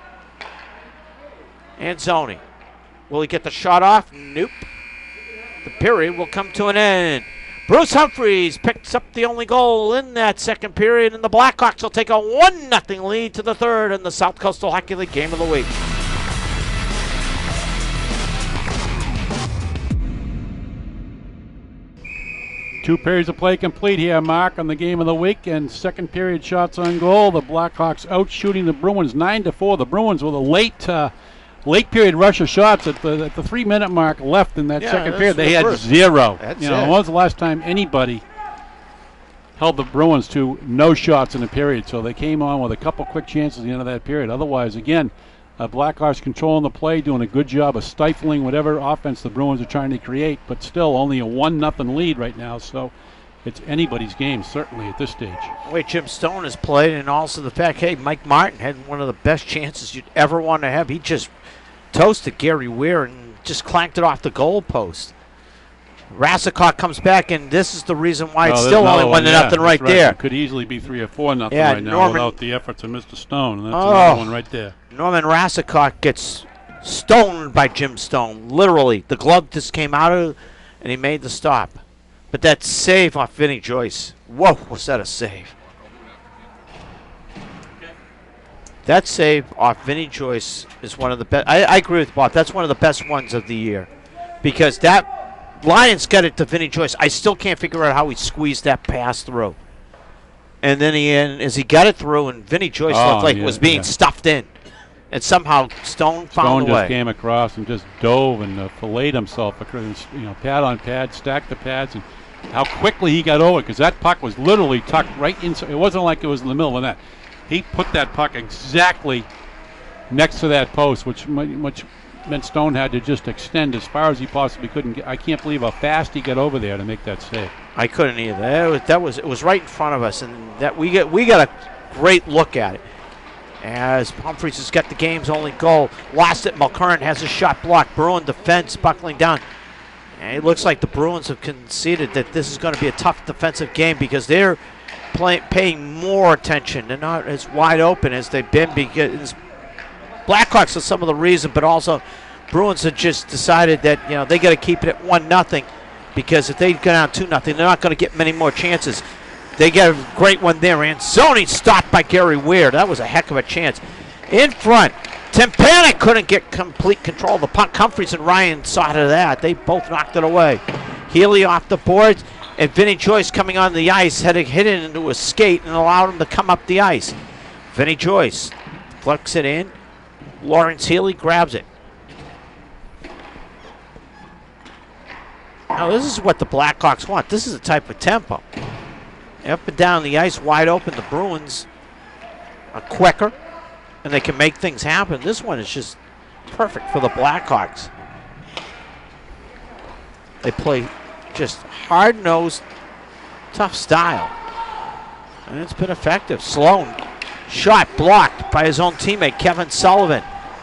And Zoni. Will he get the shot off? Nope. The period will come to an end. Bruce Humphreys picks up the only goal in that second period, and the Blackhawks will take a one nothing lead to the third in the South Coastal Hockey League Game of the Week. Two periods of play complete here, Mark, on the Game of the Week, and second period shots on goal. The Blackhawks out shooting the Bruins nine to four. The Bruins with a late uh, late period rush of shots at the at the three minute mark left in that yeah, second period. They the had first. zero. That's you know, it. when was the last time anybody held the Bruins to no shots in a period? So they came on with a couple quick chances at the end of that period. Otherwise, again, uh, Blackhawks controlling the play, doing a good job of stifling whatever offense the Bruins are trying to create, but still only a one nothing lead right now. So it's anybody's game, certainly at this stage. The way Jim Stone has played, and also the fact, hey, Mike Martin had one of the best chances you'd ever want to have. He just toasted Gary Weir and just clanked it off the goal post. Rassicot comes back, and this is the reason why it's Oh, still there's only another one to yeah, nothing that's right, right. there. It could easily be three or four nothing Yeah, right now Norman- without the efforts of Mister Stone. And that's Oh. another one right there. Norman Rassicot gets stoned by Jim Stone, literally. The glove just came out of, and he made the stop. But that save off Vinnie Joyce, whoa, was that a save? That save off Vinnie Joyce is one of the best. I, I agree with Bob. That's one of the best ones of the year, because that Lions got it to Vinnie Joyce. I still can't figure out how he squeezed that pass through. And then he, and as he got it through, and Vinnie Joyce Oh, looked like yeah, it was being yeah. stuffed in, and somehow Stone found Stone a just way. came across and just dove and uh, filleted himself, across, you know, pad on pad, stacked the pads, and how quickly he got over it, because that puck was literally tucked right inside. It wasn't like it was in the middle of the net. He put that puck exactly next to that post, which mi- which meant Stone had to just extend as far as he possibly could. And get, I can't believe how fast he got over there to make that save. I couldn't either. That was, that was it was right in front of us, and that we get we got a great look at it. As Humphreys has got the game's only goal, lost it. Mulcurran has a shot blocked. Bruin defense buckling down. And it looks like the Bruins have conceded that this is going to be a tough defensive game, because they're play, paying more attention. They're not as wide open as they've been, because Blackhawks are some of the reason, but also Bruins have just decided that, you know, they got to keep it at one nothing, because if they go down two nothing, they're not going to get many more chances. They get a great one there, and Sony stopped by Gary Weir. That was a heck of a chance. In front, Tim Panic couldn't get complete control of the puck. Humphries and Ryan saw to that. They both knocked it away. Healy off the boards, and Vinny Joyce coming on the ice had it hit it into a skate and allowed him to come up the ice. Vinny Joyce flicks it in. Lawrence Healy grabs it. Now this is what the Blackhawks want. This is the type of tempo. Up and down the ice, wide open. The Bruins are quicker, and they can make things happen. This one is just perfect for the Blackhawks. They play just hard-nosed, tough style. And it's been effective. Sloan, shot blocked by his own teammate, Kevin Sullivan.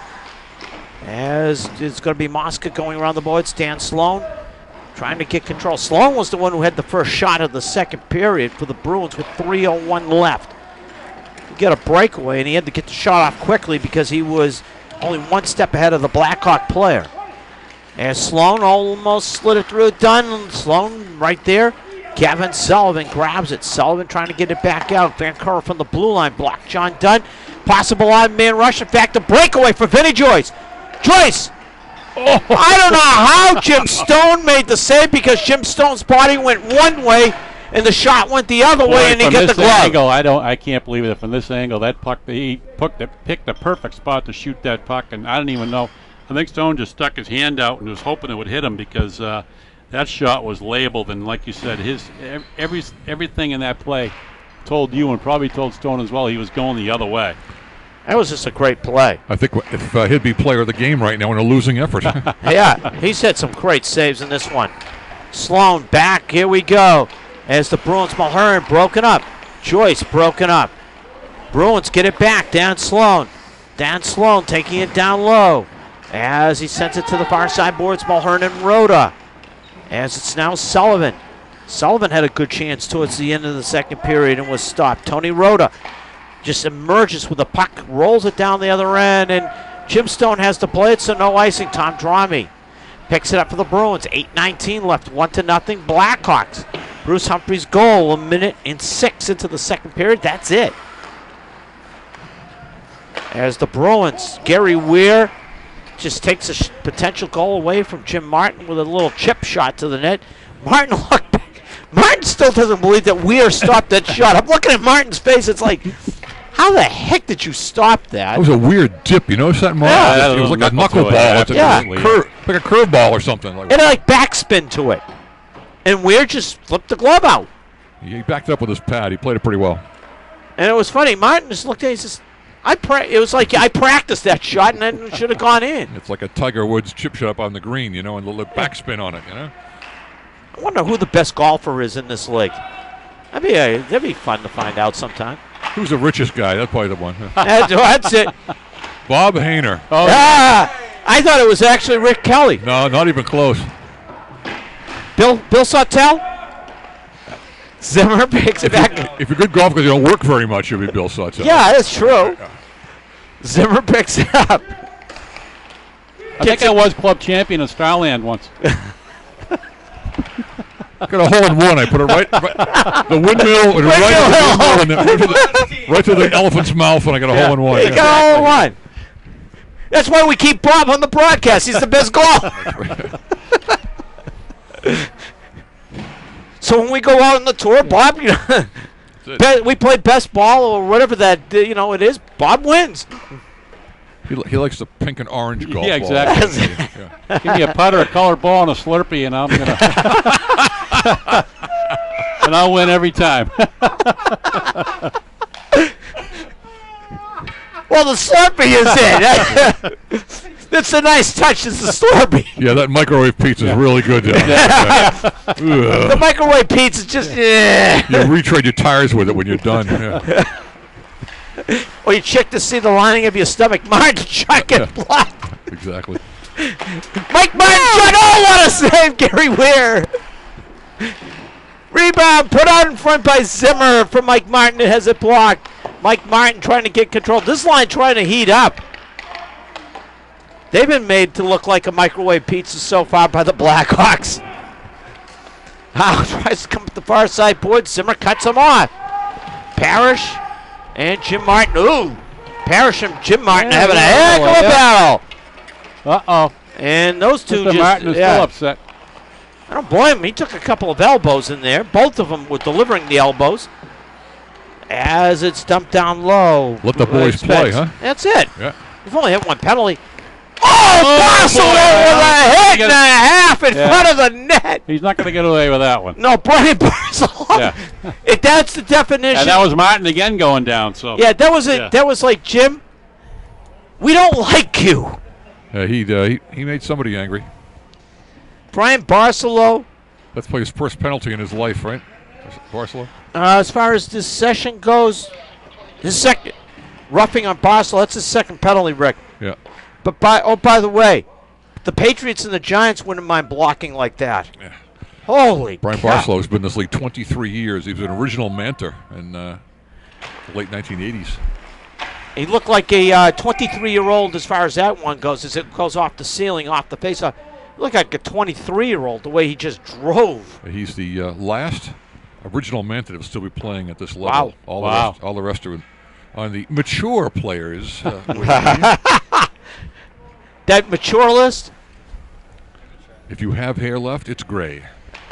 As it's going to be Mosca going around the boards. Dan Sloan trying to get control. Sloan was the one who had the first shot of the second period for the Bruins with three oh one left. He got a breakaway, and he had to get the shot off quickly because he was only one step ahead of the Blackhawk player. And Sloan almost slid it through. Dunn. Sloan right there. Kevin Sullivan grabs it. Sullivan trying to get it back out. Van Curra from the blue line block. John Dunn. Possible odd man rush. In fact, a breakaway for Vinny Joyce. Joyce! Oh. I don't know how Jim Stone made the save because Jim Stone's body went one way and the shot went the other Boy, way and he from got the this glove. Angle, I don't. I can't believe it. From this angle, that puck, he picked the, picked the perfect spot to shoot that puck, and I don't even know. I think Stone just stuck his hand out and was hoping it would hit him because uh, that shot was labeled, and like you said, his every everything in that play told you and probably told Stone as well he was going the other way. That was just a great play. I think if uh, he'd be player of the game right now in a losing effort. Yeah, he's had some great saves in this one. Sloan back, here we go. As the Bruins, Mulhern broken up. Joyce broken up. Bruins get it back, Dan Sloan. Dan Sloan taking it down low. As he sends it to the far side boards, Mulhern and Rhoda. As it's now Sullivan. Sullivan had a good chance towards the end of the second period and was stopped. Tony Rhoda just emerges with the puck, rolls it down the other end, and Jim Stone has to play it, so no icing. Tom Dromey picks it up for the Bruins. eight nineteen left, one to nothing. Blackhawks. Bruce Humphries' goal, a minute and six into the second period. That's it. As the Bruins, Gary Weir just takes a sh potential goal away from Jim Martin with a little chip shot to the net. Martin looked back. Martin still doesn't believe that Weir stopped that shot. I'm looking at Martin's face. It's like, how the heck did you stop that? That was a weird dip. You notice that, Mark? Yeah, it was like a knuckle knuckleball. to it, It's yeah. a curve, like a curveball or something. Like It had like backspin to it. And Weir just flipped the glove out. he backed it up with his pad. He played it pretty well. And it was funny. Martin just looked at it and says, I pra it was like I practiced that shot and then it should have gone in. It's like a Tiger Woods chip shot up on the green, you know, and a little backspin on it, you know. I wonder who the best golfer is in this league. That'd be, a, that'd be fun to find out sometime. Who's the richest guy? That's probably the one. That's, that's it. Bob Hayner. Oh, Ah, I thought it was actually Rick Kelly. No, not even close. Bill Bill Sawtell? Zimmer picks it If, back. you, if you're a good golfer because you don't work very much, you'll be Bill Sutton. Yeah, that's true. Zimmer picks it up. I think I was club champion in Starland once. Got a hole in one. I put it right, right the windmill, and right, to the windmill and then right, to the, right to the elephant's mouth, and I got a hole in one. He Yeah. got a hole in one. That's why we keep Bob on the broadcast. He's the best golfer. So when we go out on the tour, Bob, you know, be, we play best ball or whatever that uh, you know it is. Bob wins. He, li- he likes the pink and orange golf Yeah, ball. exactly. Yeah. Give me a putter, a colored ball, and a Slurpee, and I'm gonna and I'll win every time. Well, the Slurpee is it. That's a nice touch. It's the Slurpee. Yeah, that microwave pizza is really good. There. Yeah. The microwave pizza is just. Eh. You retrade your tires with it when you're done. Yeah. Or you check to see the lining of your stomach. Martin shot it blocked. Exactly. Mike Martin shot. Oh, what a save, Gary Weir. Rebound put out in front by Zimmer from Mike Martin. It has it blocked. Mike Martin trying to get control. This line trying to heat up. They've been made to look like a microwave pizza so far by the Blackhawks. Howe tries to come up the far side board. Zimmer cuts him off. Parrish and Jim Martin. Ooh. Parrish and Jim Martin Yeah, having a yeah, heck of a yeah. battle. Uh-oh. And those two Mister just, Martin is yeah. still upset. I don't blame him. He took a couple of elbows in there. Both of them were delivering the elbows. As it's dumped down low. Let the boys play, huh? That's it. Yeah. We've only had one penalty. Oh, Barcelona with a hit and a half in Yeah. front of the net. He's not going to get away with that one. No, Brian Barcelona. Yeah. If that's the definition. And that was Martin again going down. So yeah, that was it. Yeah. That was like, Jim, we don't like you. Uh, he, uh, he he made somebody angry. Brian Barcelo, That's probably his first penalty in his life, right? Barcelo? uh, as far as this session goes, his second roughing on Barcelo, that's his second penalty, Rick. Yeah. But by oh, by the way, the Patriots and the Giants wouldn't mind blocking like that. Yeah. Holy Brian cow. Barcelow's been in this league twenty-three years. He was an original Manter in uh, the late nineteen eighties. He looked like a uh, twenty-three-year-old as far as that one goes, as it goes off the ceiling, off the face. Uh, he looked like a twenty-three-year-old, the way he just drove. He's the uh, last original Manter to still be playing at this level. Wow. All, Wow. The rest, all the rest are on the mature players. Uh, which means That mature list, if you have hair left, it's gray.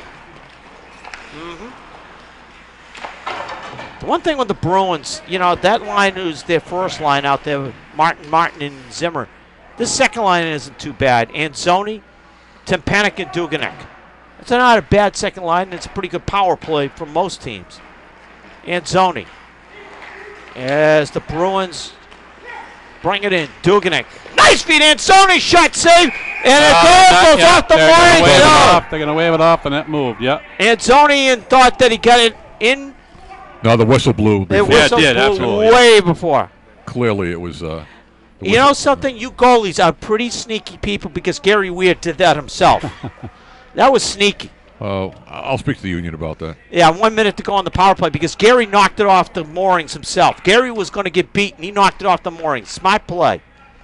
the one thing with the Bruins, you know, that line was their first line out there, with Martin, Martin, and Zimmer. This second line isn't too bad. Anzoni, Tempanik, and Duganek. It's not a bad second line, and it's a pretty good power play for most teams. Anzoni. As the Bruins bring it in. Duganek. Nice feed, Anzoni, shot save, and it Uh, goes, not goes yet. off the They're gonna line. wave it No. off. They're going to wave it off, and that moved. Yep. Anzoni thought that he got it in. No, the whistle blew It before. whistle did, blew absolutely, yeah. way before. Clearly, it was. Uh, the You know whistle- something? You goalies are pretty sneaky people because Gary Weir did that himself. That was sneaky. Uh, I'll speak to the union about that. Yeah, one minute to go on the power play because Gary knocked it off the moorings himself. Gary was going to get beaten. He knocked it off the moorings. Smart play.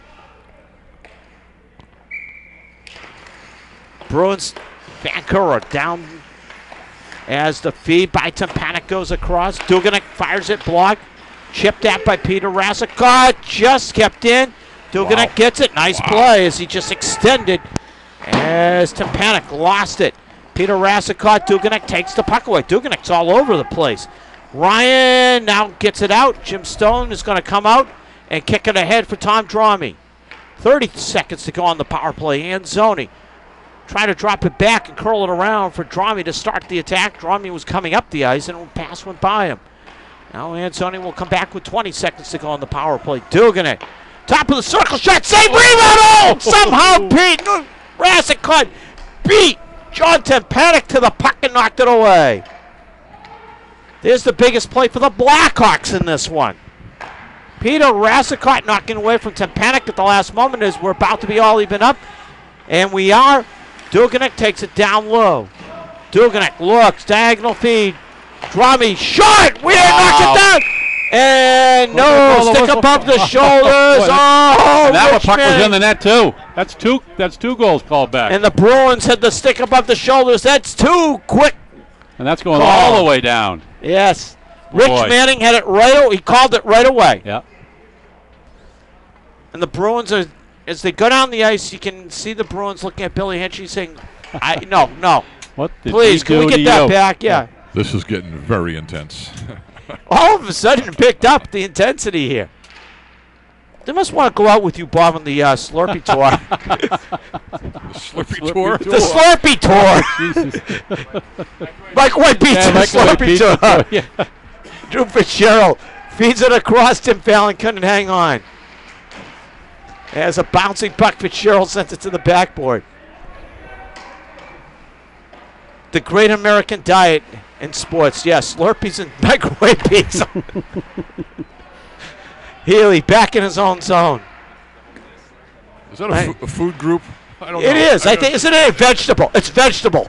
Bruins, Vancouver down as the feed by Tempanik goes across. Duganek fires it, blocked. Chipped at by Peter Rassicott. Just kept in. Duganek gets it. Nice play as he just extended as Tempanik lost it. Peter Rassicott, Duganek takes the puck away. Duganek's all over the place. Ryan now gets it out. Jim Stone is going to come out and kick it ahead for Tom Dromey. thirty seconds to go on the power play. Anzoni trying to drop it back and curl it around for Dromey to start the attack. Dromey was coming up the ice and a pass went by him. Now Anzoni will come back with twenty seconds to go on the power play. Duganek, top of the circle, shot, save, rebound! Oh! Somehow Pete Rassicott beat John Tempanik to the puck and knocked it away. There's the biggest play for the Blackhawks in this one. Peter Rassicott knocking away from Tempanik at the last moment as we're about to be all even up. And we are. Duganek takes it down low. Duganek looks, diagonal feed. Dromey shot! Weir knocks it down! And Well, they no, call the stick whistle. above the shoulders. Oh, And that Rich puck was in Manning. the net too. That's two. That's two goals called back, And the Bruins had the stick above the shoulders. That's too quick. and that's going Call. all the way down. Yes. Rich Boy. Manning had it right. o- He called it right away. Yeah. And the Bruins are, as they go down the ice, you can see the Bruins looking at Billy Henchy saying, "I no, no, What did please, he can we do get to that you? back?" Yeah. This is getting very intense. All of a sudden, it picked up the intensity here. They must want to go out with you, Bob, on the uh, Slurpee tour. The Slurpee tour. The Slurpee tour. Jesus. Mike White beats Yeah, the Mike White Slurpee beats tour. the tour, yeah. Drew Fitzgerald feeds it across. Tim Fallon couldn't hang on. As a bouncing puck, Fitzgerald sends it to the backboard. The great American diet in sports. Yes, Slurpees and microwave pizza. Healy back in his own zone. Is that a, fu- a food group? I don't know. It is. I think, isn't it a vegetable? It's vegetable.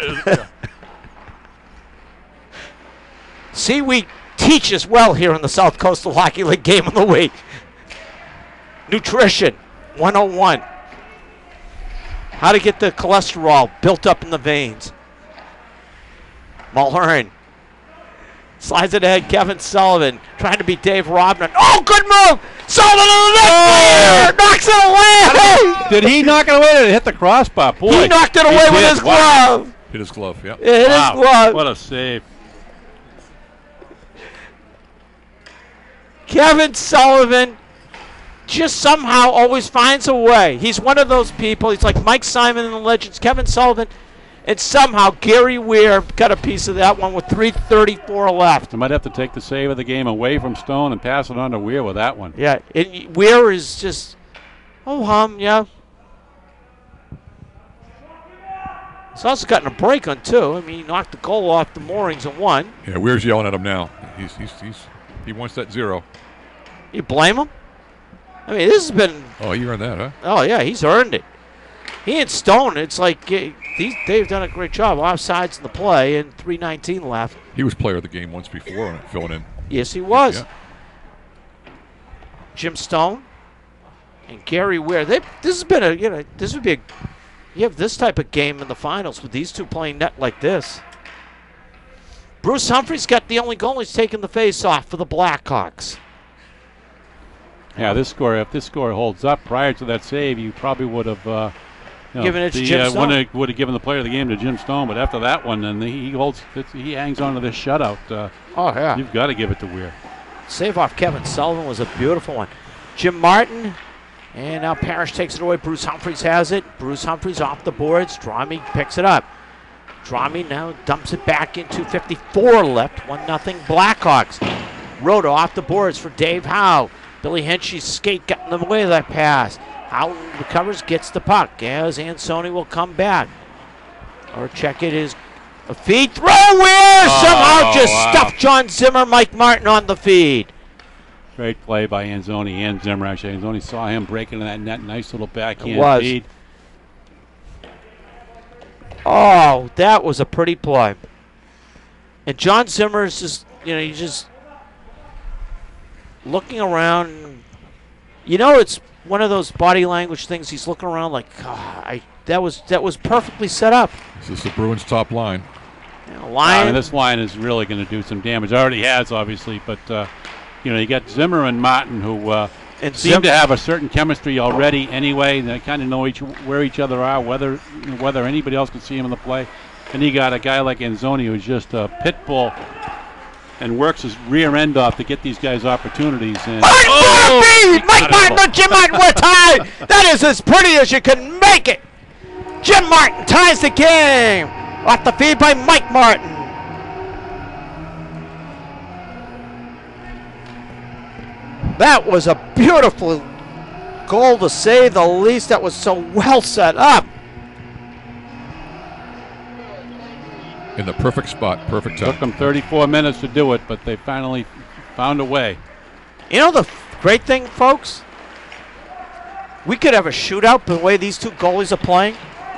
See, we teach as well here in the South Coastal Hockey League Game of the Week. Nutrition, one oh one. How to get the cholesterol built up in the veins. Mulhern slides it ahead. Kevin Sullivan trying to beat Dave Robner. Oh, good move! Sullivan in the net. Oh. Knocks it away. Did he knock it away or did it hit the crossbar? Boy, he knocked it away with did. his Wow. glove. Hit his glove, yeah. It hit Wow. his glove. What a save. Kevin Sullivan just somehow always finds a way. He's one of those people. He's like Mike Simon in the Legends. Kevin Sullivan. And somehow Gary Weir got a piece of that one with three thirty-four left. I might have to take the save of the game away from Stone and pass it on to Weir with that one. Yeah, and Weir is just, oh, hum, yeah. He's also gotten a break on two. I mean, he knocked the goal off the moorings and won. Yeah, Weir's yelling at him now. He's, he's, he's, he wants that zero. You blame him? I mean, this has been. Oh, you earned that, huh? Oh, yeah, he's earned it. He and Stone, it's like uh, these, they've done a great job. Offsides in the play and three nineteen left. He was player of the game once before, filling in. Yes, he was. Yeah. Jim Stone and Gary Weir. They, this has been a, you know, this would be a, you have this type of game in the finals with these two playing net like this. Bruce Humphreys got the only goal. He's taking the face off for the Blackhawks. Yeah, this score, if this score holds up prior to that save, you probably would have uh, you know, given it to the, Jim uh, Stone. Would have, would have given the player of the game to Jim Stone, but after that one, then he holds, he hangs on to this shutout. Uh, Oh, yeah. You've got to give it to Weir. Save off Kevin Sullivan was a beautiful one. Jim Martin, and now Parrish takes it away. Bruce Humphreys has it. Bruce Humphreys off the boards. Drami picks it up. Drami now dumps it back into fifty-four left. one nothing Blackhawks. Rhoda off the boards for Dave Howe. Billy Henschey's skate got in the way of that pass. Howe recovers, gets the puck as Ansoni will come back. Or check it is a feed throw where Oh, somehow just wow. stuffed John Zimmer, Mike Martin on the feed. Great play by Anzoni and Zimmer. Actually, Anzoni saw him break into that net. Nice little backhand It was. feed. Oh, that was a pretty play. And John Zimmer is just, you know, he's just looking around. You know, it's one of those body language things. He's looking around like, God, I that was that was perfectly set up. This is the Bruins' top line. You know, I Lion, mean, this line is really going to do some damage. Already has, obviously, but uh, you know, you got Zimmer and Martin who uh, and seem Zim- to have a certain chemistry already. Anyway, they kind of know each where each other are, whether whether anybody else can see him in the play. And you got a guy like Anzoni who's just a pit bull and works his rear end off to get these guys opportunities. And oh, Mike Martin or Jim Martin were tied. That is as pretty as you can make it. Jim Martin ties the game. Off the feed by Mike Martin. That was a beautiful goal to say the least. That was so well set up. In the perfect spot, perfect took time. them thirty-four minutes to do it, but they finally found a way. You know the f- great thing, folks? We could have a shootout the way these two goalies are playing.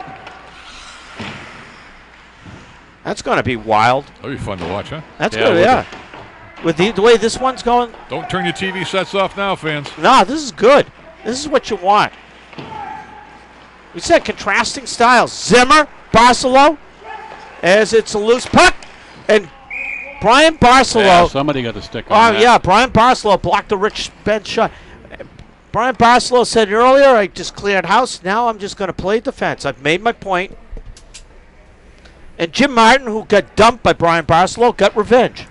That's going to be wild. That'll be fun to watch, huh? That's Yeah, good, with yeah. With the, the way this one's going, Don't turn your T V sets off now, fans. nah, this is good. This is what you want. We said contrasting styles. Zimmer, Barcelo, as it's a loose puck, and Brian Barcelo. Yeah, somebody got to stick Oh, on that. yeah, Brian Barcelo blocked a Rich bench shot. Brian Barcelo said earlier, I just cleared house. Now I'm just going to play defense. I've made my point. And Jim Martin, who got dumped by Brian Barcelo, got revenge.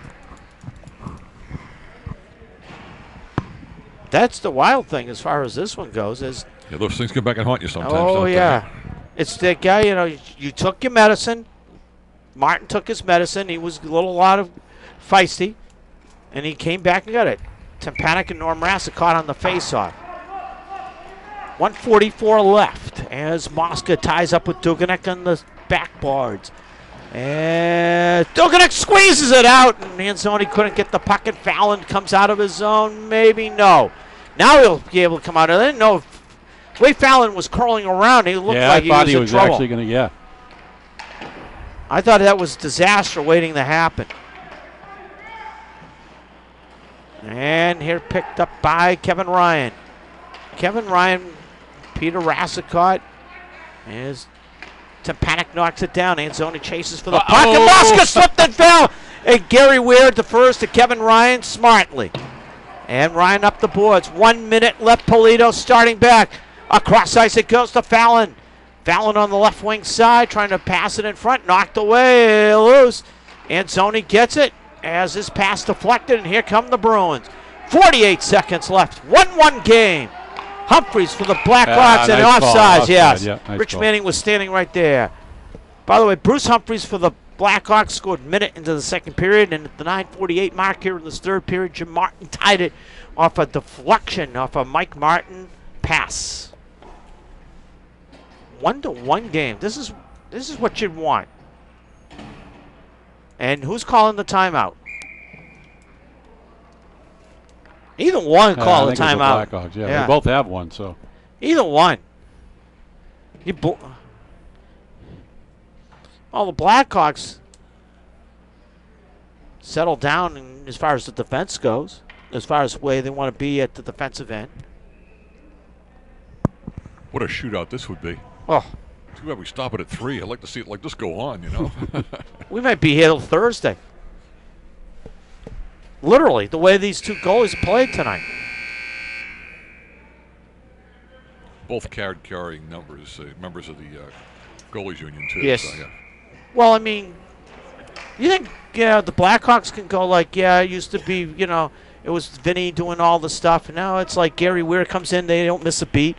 That's the wild thing as far as this one goes. Is Yeah, those things come back and haunt you sometimes. oh, don't they? yeah. It's that guy, you know, you, you took your medicine. Martin took his medicine. He was a little out of feisty. And he came back and got it. Tempanek and Norm Rassa caught on the face-off. one forty-four left as Mosca ties up with Duganek on the backboards. And Duganek squeezes it out, and Anzoni couldn't get the puck, and Fallon comes out of his zone. Maybe no. Now he'll be able to come out. I didn't know if the way Fallon was curling around, he looked Yeah, like I thought he he was was in trouble. actually going to, yeah. I thought that was disaster waiting to happen. And here picked up by Kevin Ryan. Kevin Ryan, Peter Rassicott, as Tempanek knocks it down. Anzoni chases for the Uh-oh. puck, and Mosca slipped and fell. And Gary Weir defers to Kevin Ryan smartly. And Ryan up the boards. One minute left. Polito starting back. Across ice it goes to Fallon. Fallon on the left wing side, trying to pass it in front. Knocked away, loose. Anzoni gets it as his pass deflected, and here come the Bruins. forty-eight seconds left. one one game. Humphreys for the Blackhawks uh, and nice offsides, offside, yes. yeah, nice Rich ball. Manning was standing right there. By the way, Bruce Humphreys for the Blackhawks scored a minute into the second period, and at the nine forty-eight mark here in this third period, Jim Martin tied it off a deflection off a Mike Martin pass. One to one game. This is this is what you'd want. And who's calling the timeout? Either one Yeah, call I the think it was the timeout. Blackhawks, yeah, Yeah. they both have one, so. Either one. You bo- well, the Blackhawks settle down in, as far as the defense goes, as far as the way they want to be at the defensive end. What a shootout this would be. Oh, Too bad we stop it at three. I'd like to see it like this go on, you know. we might be here till Thursday. Literally, the way these two goalies played tonight. Both card carrying numbers, uh, members of the uh, goalies union too. Yes. So, yeah. Well, I mean, you think, yeah, the Blackhawks can go like, yeah, it used to be, you know, it was Vinny doing all the stuff, and now it's like Gary Weir comes in, they don't miss a beat.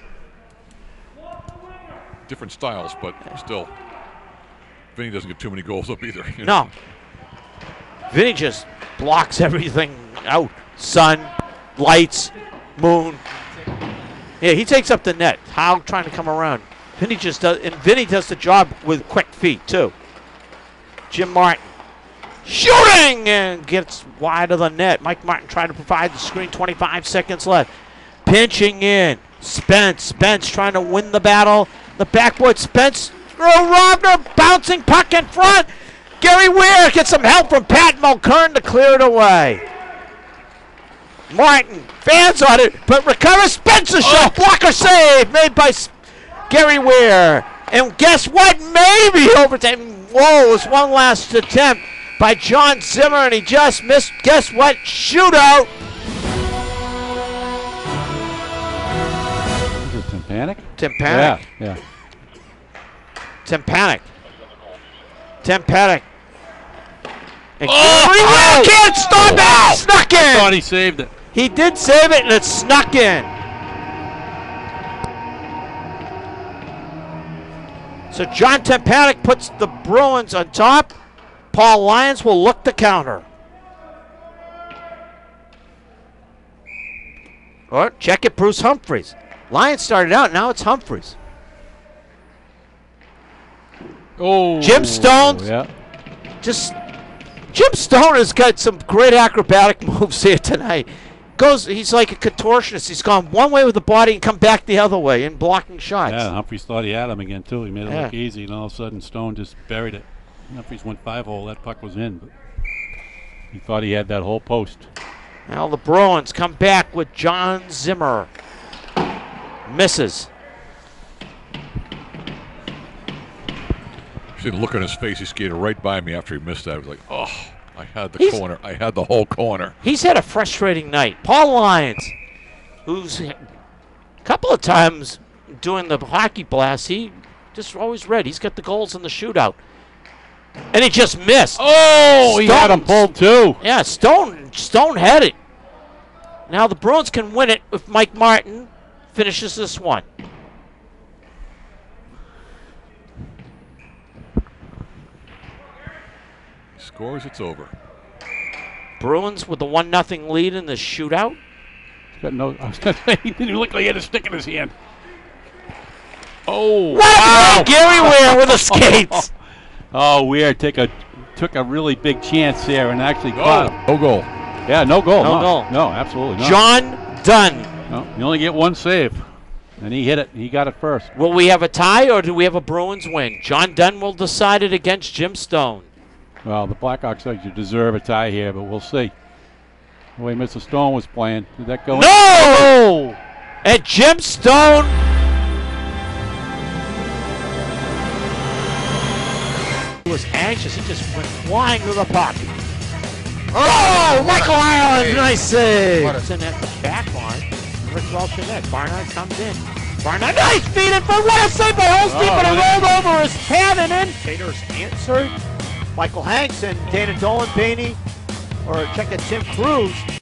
Different styles, but still, Vinny doesn't get too many goals up either. You know? No. Vinny just blocks everything out. Sun, lights, moon. Yeah, he takes up the net. Howe trying to come around. Vinny just does, and Vinny does the job with quick feet too. Jim Martin shooting and gets wide of the net. Mike Martin trying to provide the screen. twenty-five seconds left. Pinching in. Spence. Spence trying to win the battle. The backboard. Spence. Throw Robner. Bouncing puck in front. Gary Weir gets some help from Pat Mulkern to clear it away. Martin fans on it, but recovers. Spencer shot. Blocker save made by S- Gary Weir. And guess what? Maybe overtime. Whoa, it was one last attempt by John Zimmer, and he just missed. Guess what? Shootout. Is it Tympanic? Tim Yeah, Panic. yeah. Tim Panic. Tim Panic. And Oh! Gary Weir can't stop it. Snuck I thought in. he saved it. He did save it, and it snuck in. So John Tempanik puts the Bruins on top. Paul Lyons will look to counter. Or check it, Bruce Humphreys. Lyons started out, now it's Humphreys. Oh. Jim Stones. Yeah. Just Jim Stone has got some great acrobatic moves here tonight. Goes, he's like a contortionist. He's gone one way with the body and come back the other way in blocking shots. Yeah, Humphreys thought he had him again, too. He made it Yeah. look easy, and all of a sudden Stone just buried it. Humphreys went five-hole. That puck was in, but he thought he had that whole post. Now the Bruins come back with John Zimmer. Misses. See the look on his face. He skated right by me after he missed that. I was like, oh, I had the He's- corner. I had the whole corner. He's had a frustrating night. Paul Lyons, who's a couple of times doing the hockey blast, he just always read. He's got the goals in the shootout. And he just missed. Oh, he had him Stones. pulled, too. Yeah, Stone Stone had it. Now the Bruins can win it if Mike Martin finishes this one. He scores, it's over. Bruins with the one nothing lead in the shootout. He's got no, I was gonna say, he didn't look like he had a stick in his hand. Oh, Wow! Gary Weir with the skates. Oh, Weir take a, took a really big chance there and actually caught him. No goal. Yeah, no goal. No No, goal. No, absolutely not. John Dunn. No, you only get one save. And he hit it. He got it first. Will we have a tie or do we have a Bruins win? John Dunn will decide it against Jim Stone. Well, the Blackhawks actually deserve a tie here, but we'll see. The way Mister Stone was playing, did that go in? No! And Jim Stone. He was anxious. He just went flying to the puck. Oh, Michael Ireland, nice save. What a- It's in at the back line. Rick Welch in net. Barnard comes in. Barnard, nice feed in for what a save by Holstein, Oh, but it man. rolled over his cannon. Taters answered. Michael Hanks and Dana Dolan, Bainey, or check out Tim Cruz.